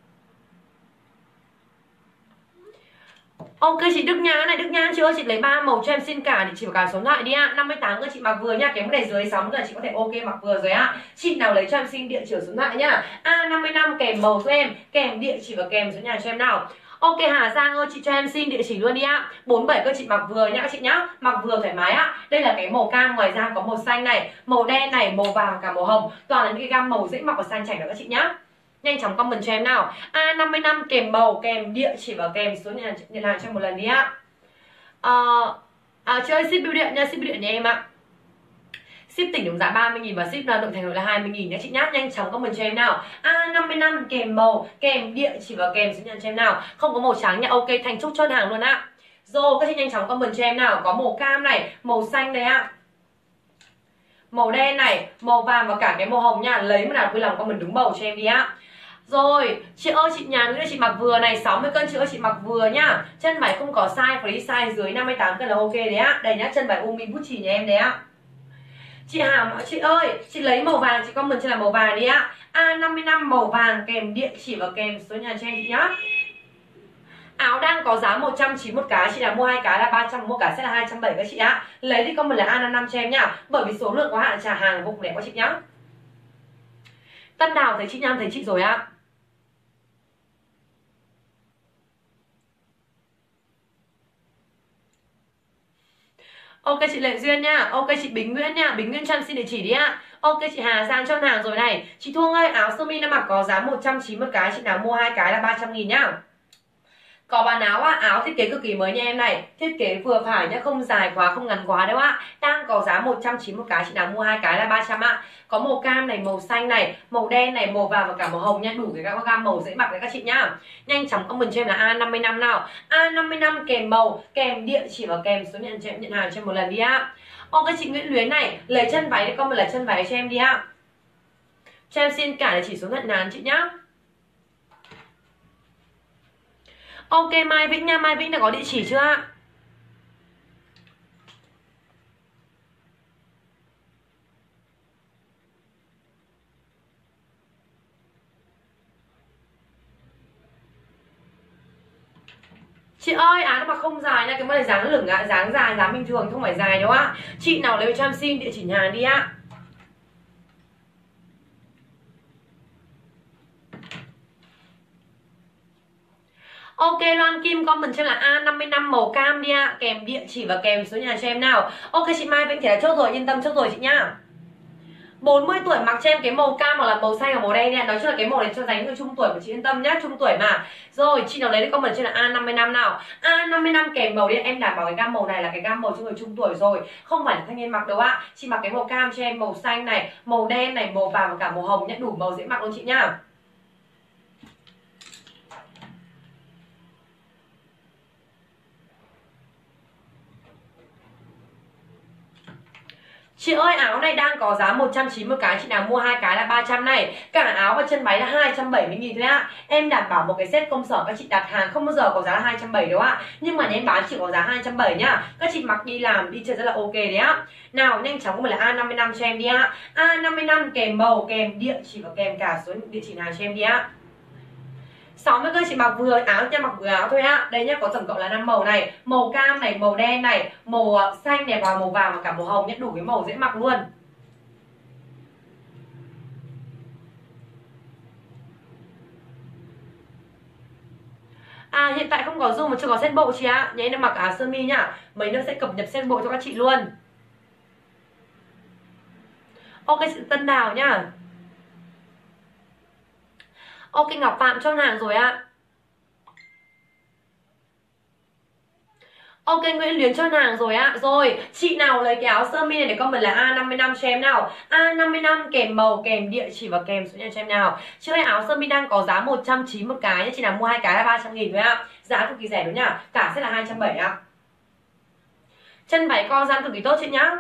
Ok chị Đức Nhã này, Đức Nhã chị ơi chị lấy ba màu cho em xin cả để chị vào cả số điện thoại đi ạ. năm mươi tám các chị mặc vừa nha, cái mẫu này dưới sáu mươi chị có thể ok mặc vừa rồi ạ. Chị nào lấy cho em xin địa chỉ số điện thoại nhá. A năm mươi lăm kèm màu cho em, kèm địa chỉ và kèm số nhà cho em nào. Ok Hà Giang ơi chị cho em xin địa chỉ luôn đi ạ. bốn mươi bảy các chị mặc vừa nhá các chị nhá, mặc vừa thoải mái ạ. Đây là cái màu cam, ngoài ra có màu xanh này, màu đen này, màu vàng cả màu hồng, toàn là những cái gam màu dễ mặc và sang chảnh đó các chị nhá. Nhanh chóng comment cho em nào. A năm mươi lăm kèm màu, kèm địa chỉ và kèm số nhận, nhận hàng cho một lần đi ạ. À, à, chơi ship bưu điện nha, ship bưu điện nhà em ạ. Ship tỉnh đúng giá ba mươi nghìn và ship nội thành nội là hai mươi nghìn nhé chị nhá. Nhanh chóng comment cho em nào. A năm mươi lăm kèm màu, kèm địa chỉ và kèm số nhận cho em nào. Không có màu trắng nha. Ok Thành Trúc cho hàng luôn ạ. Rồi các chị nhanh chóng comment cho em nào. Có màu cam này, màu xanh đây ạ, màu đen này, màu vàng và cả cái màu hồng nha. Lấy một nào vui lòng comment đúng màu cho em đi ạ. Rồi, chị ơi chị Nhàn nữa chị mặc vừa này, sáu mươi cân chị ơi chị mặc vừa nhá. Chân váy không có size, free size dưới năm mươi tám cân là ok đấy á. Đây nhá, chân váy Umi Gucci nhà em đấy á. Chị Hàm chị ơi, chị lấy màu vàng chị comment cho là màu vàng đi á. A năm mươi lăm màu vàng kèm địa chỉ và kèm số nhà cho em chị nhá. Áo đang có giá một trăm chín mươi một cái, chị nào mua hai cái là ba trăm, mua cả sẽ là hai trăm bảy mươi các chị ạ. Lấy thì comment là A năm mươi lăm cho em nhá. Bởi vì số lượng có hạn trả hàng vô cùng đẹp các chị nhá. Tân Đào thấy chị Nhàn thấy chị rồi ạ. Ok chị Lệ Duyên nha. Ok chị Bình Nguyễn nha. Bình Nguyễn cho em xin địa chỉ đi ạ. Ok chị Hà Giang cho hàng rồi này. Chị Thương ơi, áo sơ mi nó mặc có giá một trăm chín mươi một cái, chị nào mua hai cái là ba trăm nghìn nhá. Có bán áo á, áo thiết kế cực kỳ mới nha em này. Thiết kế vừa phải nhá, không dài quá, không ngắn quá đâu ạ. Đang có giá một trăm chín mươi một cái, chị nào mua hai cái là ba trăm ạ. Có màu cam này, màu xanh này, màu đen này, màu vàng và cả màu hồng nha. Đủ cái các gam màu dễ mặc đấy các chị nhá. Nhanh chóng comment cho em là A năm mươi lăm nào. A năm mươi lăm kèm màu, kèm địa chỉ và kèm số nhận cho em nhận hàng cho em một lần đi ạ. Ok chị Nguyễn Luyến này, lấy chân váy để comment lấy chân váy cho em đi ạ. Cho em xin cả địa chỉ số nhận hàng chị nhá. Ok Mai Vĩnh nha, Mai Vĩnh đã có địa chỉ chưa ạ? Chị ơi, áo mà không dài nha, cái này dáng lửng ạ, dáng dài, dáng bình thường không phải dài đâu ạ. Chị nào lấy cho em xin địa chỉ nhà hàng đi ạ. Ok Loan Kim comment cho là A năm mươi lăm màu cam đi ạ, kèm địa chỉ và kèm số nhà cho em nào. Ok chị Mai Vĩnh thì đã chốt rồi, yên tâm chốt rồi chị nhá. bốn mươi tuổi mặc cho em cái màu cam hoặc là màu xanh hoặc màu đen nha. Nói chung là cái màu này cho dành cho trung tuổi của chị yên tâm nhá, trung tuổi mà. Rồi chị nào lấy cái comment trên là A năm mươi lăm nào. A năm mươi lăm kèm màu đi, em đảm bảo cái gam màu này là cái gam màu cho người trung tuổi rồi, không phải là thanh niên mặc đâu ạ. Chị mặc cái màu cam cho em, màu xanh này, màu đen này, màu vàng và cả màu hồng nhé, đủ màu dễ mặc luôn chị nhá. Chị ơi, áo này đang có giá một trăm chín mươi cái, chị nào mua hai cái là ba trăm này. Cả áo và chân váy là hai trăm bảy mươi nghìn thôi ạ. Em đảm bảo một cái set công sở các chị đặt hàng không bao giờ có giá là hai trăm bảy mươi đâu ạ. Nhưng mà em bán chỉ có giá hai trăm bảy mươi nhá. Các chị mặc đi làm đi chơi rất là ok đấy ạ. Nào nhanh chóng mình là A năm mươi lăm cho em đi ạ. A năm mươi lăm kèm màu, kèm địa chỉ và kèm cả số địa chỉ hàng cho em đi ạ. sáu mươi cân chị mặc vừa áo nha, mặc vừa áo thôi á. Đây nhá, có tổng cộng là năm màu này, màu cam này, màu đen này, màu xanh này và màu vàng và cả màu hồng nhé, đủ cái màu dễ mặc luôn. À hiện tại không có zoom mà chưa có set bộ chị ạ. Nhớ em mặc áo sơ mi nhá. Mấy nữa sẽ cập nhật set bộ cho các chị luôn. Ok chị Tân Đào nhá. Ok Ngọc Phạm cho hàng rồi ạ. Ok Nguyễn Luyến cho hàng rồi ạ. Rồi, chị nào lấy cái áo sơ mi này để comment là A năm mươi lăm cho em nào. A năm mươi lăm kèm màu, kèm địa chỉ và kèm số nhà cho em nào. Chứ ơi áo sơ mi đang có giá một trăm chín mươi một cái nhé. Chị nào mua hai cái là ba trăm nghìn thôi ạ. Giá cực kỳ rẻ đúng nhá. Cả sẽ là hai trăm bảy mươi ạ. Chân váy co giãn cực kỳ tốt chị nhá.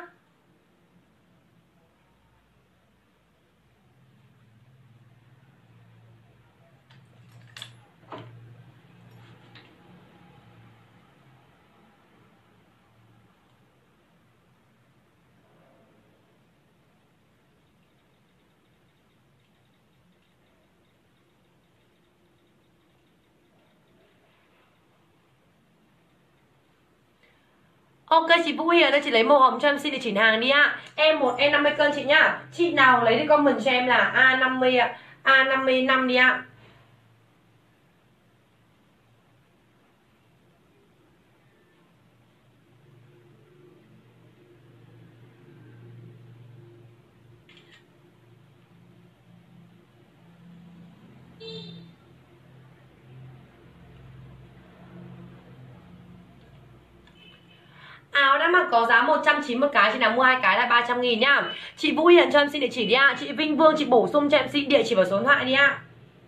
Ok chị Vũ Hiền ơi, chị lấy màu hồng cho em xin địa chỉ hàng đi ạ. Em một em năm mươi cân chị nhá. Chị nào lấy đi comment cho em là A năm mươi A năm mươi lăm đi ạ. Áo đã mặc có giá một trăm chín mươi cái, chị nào mua hai cái là ba trăm nghìn nhá. Chị Vũ Hiền cho em xin địa chỉ đi ạ. Chị Vinh Vương chị bổ sung cho em xin địa chỉ và số điện thoại đi ạ.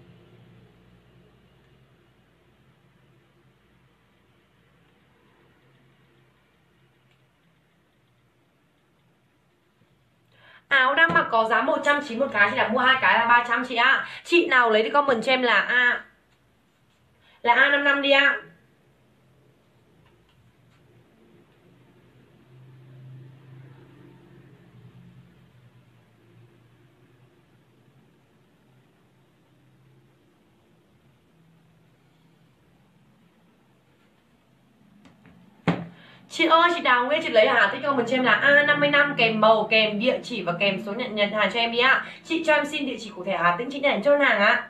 Áo đang mặc có giá một trăm chín mươi cái, chị nào mua hai cái là ba trăm chị ạ. Chị nào lấy đi comment cho em là A là A năm mươi lăm đi ạ. Chị ơi, chị Đào Nguyễn chị lấy ở Hà Tích comment cho em là A năm mươi lăm kèm màu, kèm địa chỉ và kèm số nhận nhận hàng cho em đi ạ. Chị cho em xin địa chỉ cụ thể Hà Tĩnh, chị nhận cho hàng ạ.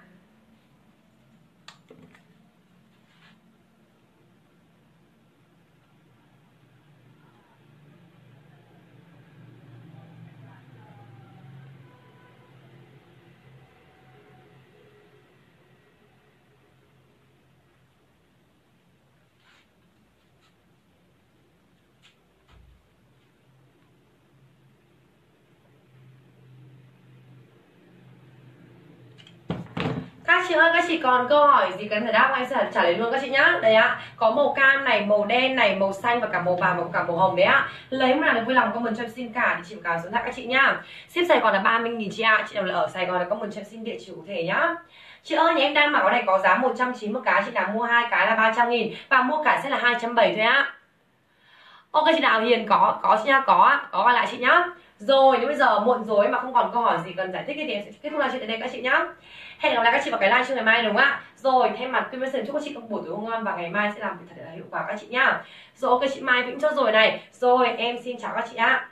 Các chị ơi, các chị còn câu hỏi gì cần giải đáp anh sẽ trả lời luôn các chị nhá. Đấy ạ, có màu cam này, màu đen này, màu xanh và cả màu vàng và cả màu hồng đấy ạ. Lấy mà là vui lòng comment cho em xin cả địa chỉ cả số điện thoại các chị nhá. Ship Sài Gòn là ba mươi nghìn chị ạ. Chị nào là ở Sài Gòn là comment cho em xin địa chỉ cụ thể nhá. Chị ơi, nhà em đang mặc cái này có giá một trăm chín mươi một cái, chị nào mua hai cái là ba trăm nghìn và mua cả sẽ là hai trăm bảy mươi thôi ạ. Ok chị nào Hiền có có chị nha, có có gọi lại chị nhá. Rồi nếu bây giờ muộn rồi mà không còn câu hỏi gì cần giải thích thì em sẽ kết thúc livestream tại đây các chị nhá. Hẹn gặp lại các chị vào cái livestream ngày mai đúng không ạ? Rồi thay mặt Kim Sơn chúc các chị có buổi tối ngon và ngày mai sẽ làm việc thật là hiệu quả các chị nhá. Rồi ok chị Mai Vĩnh chốt rồi này. Rồi em xin chào các chị ạ.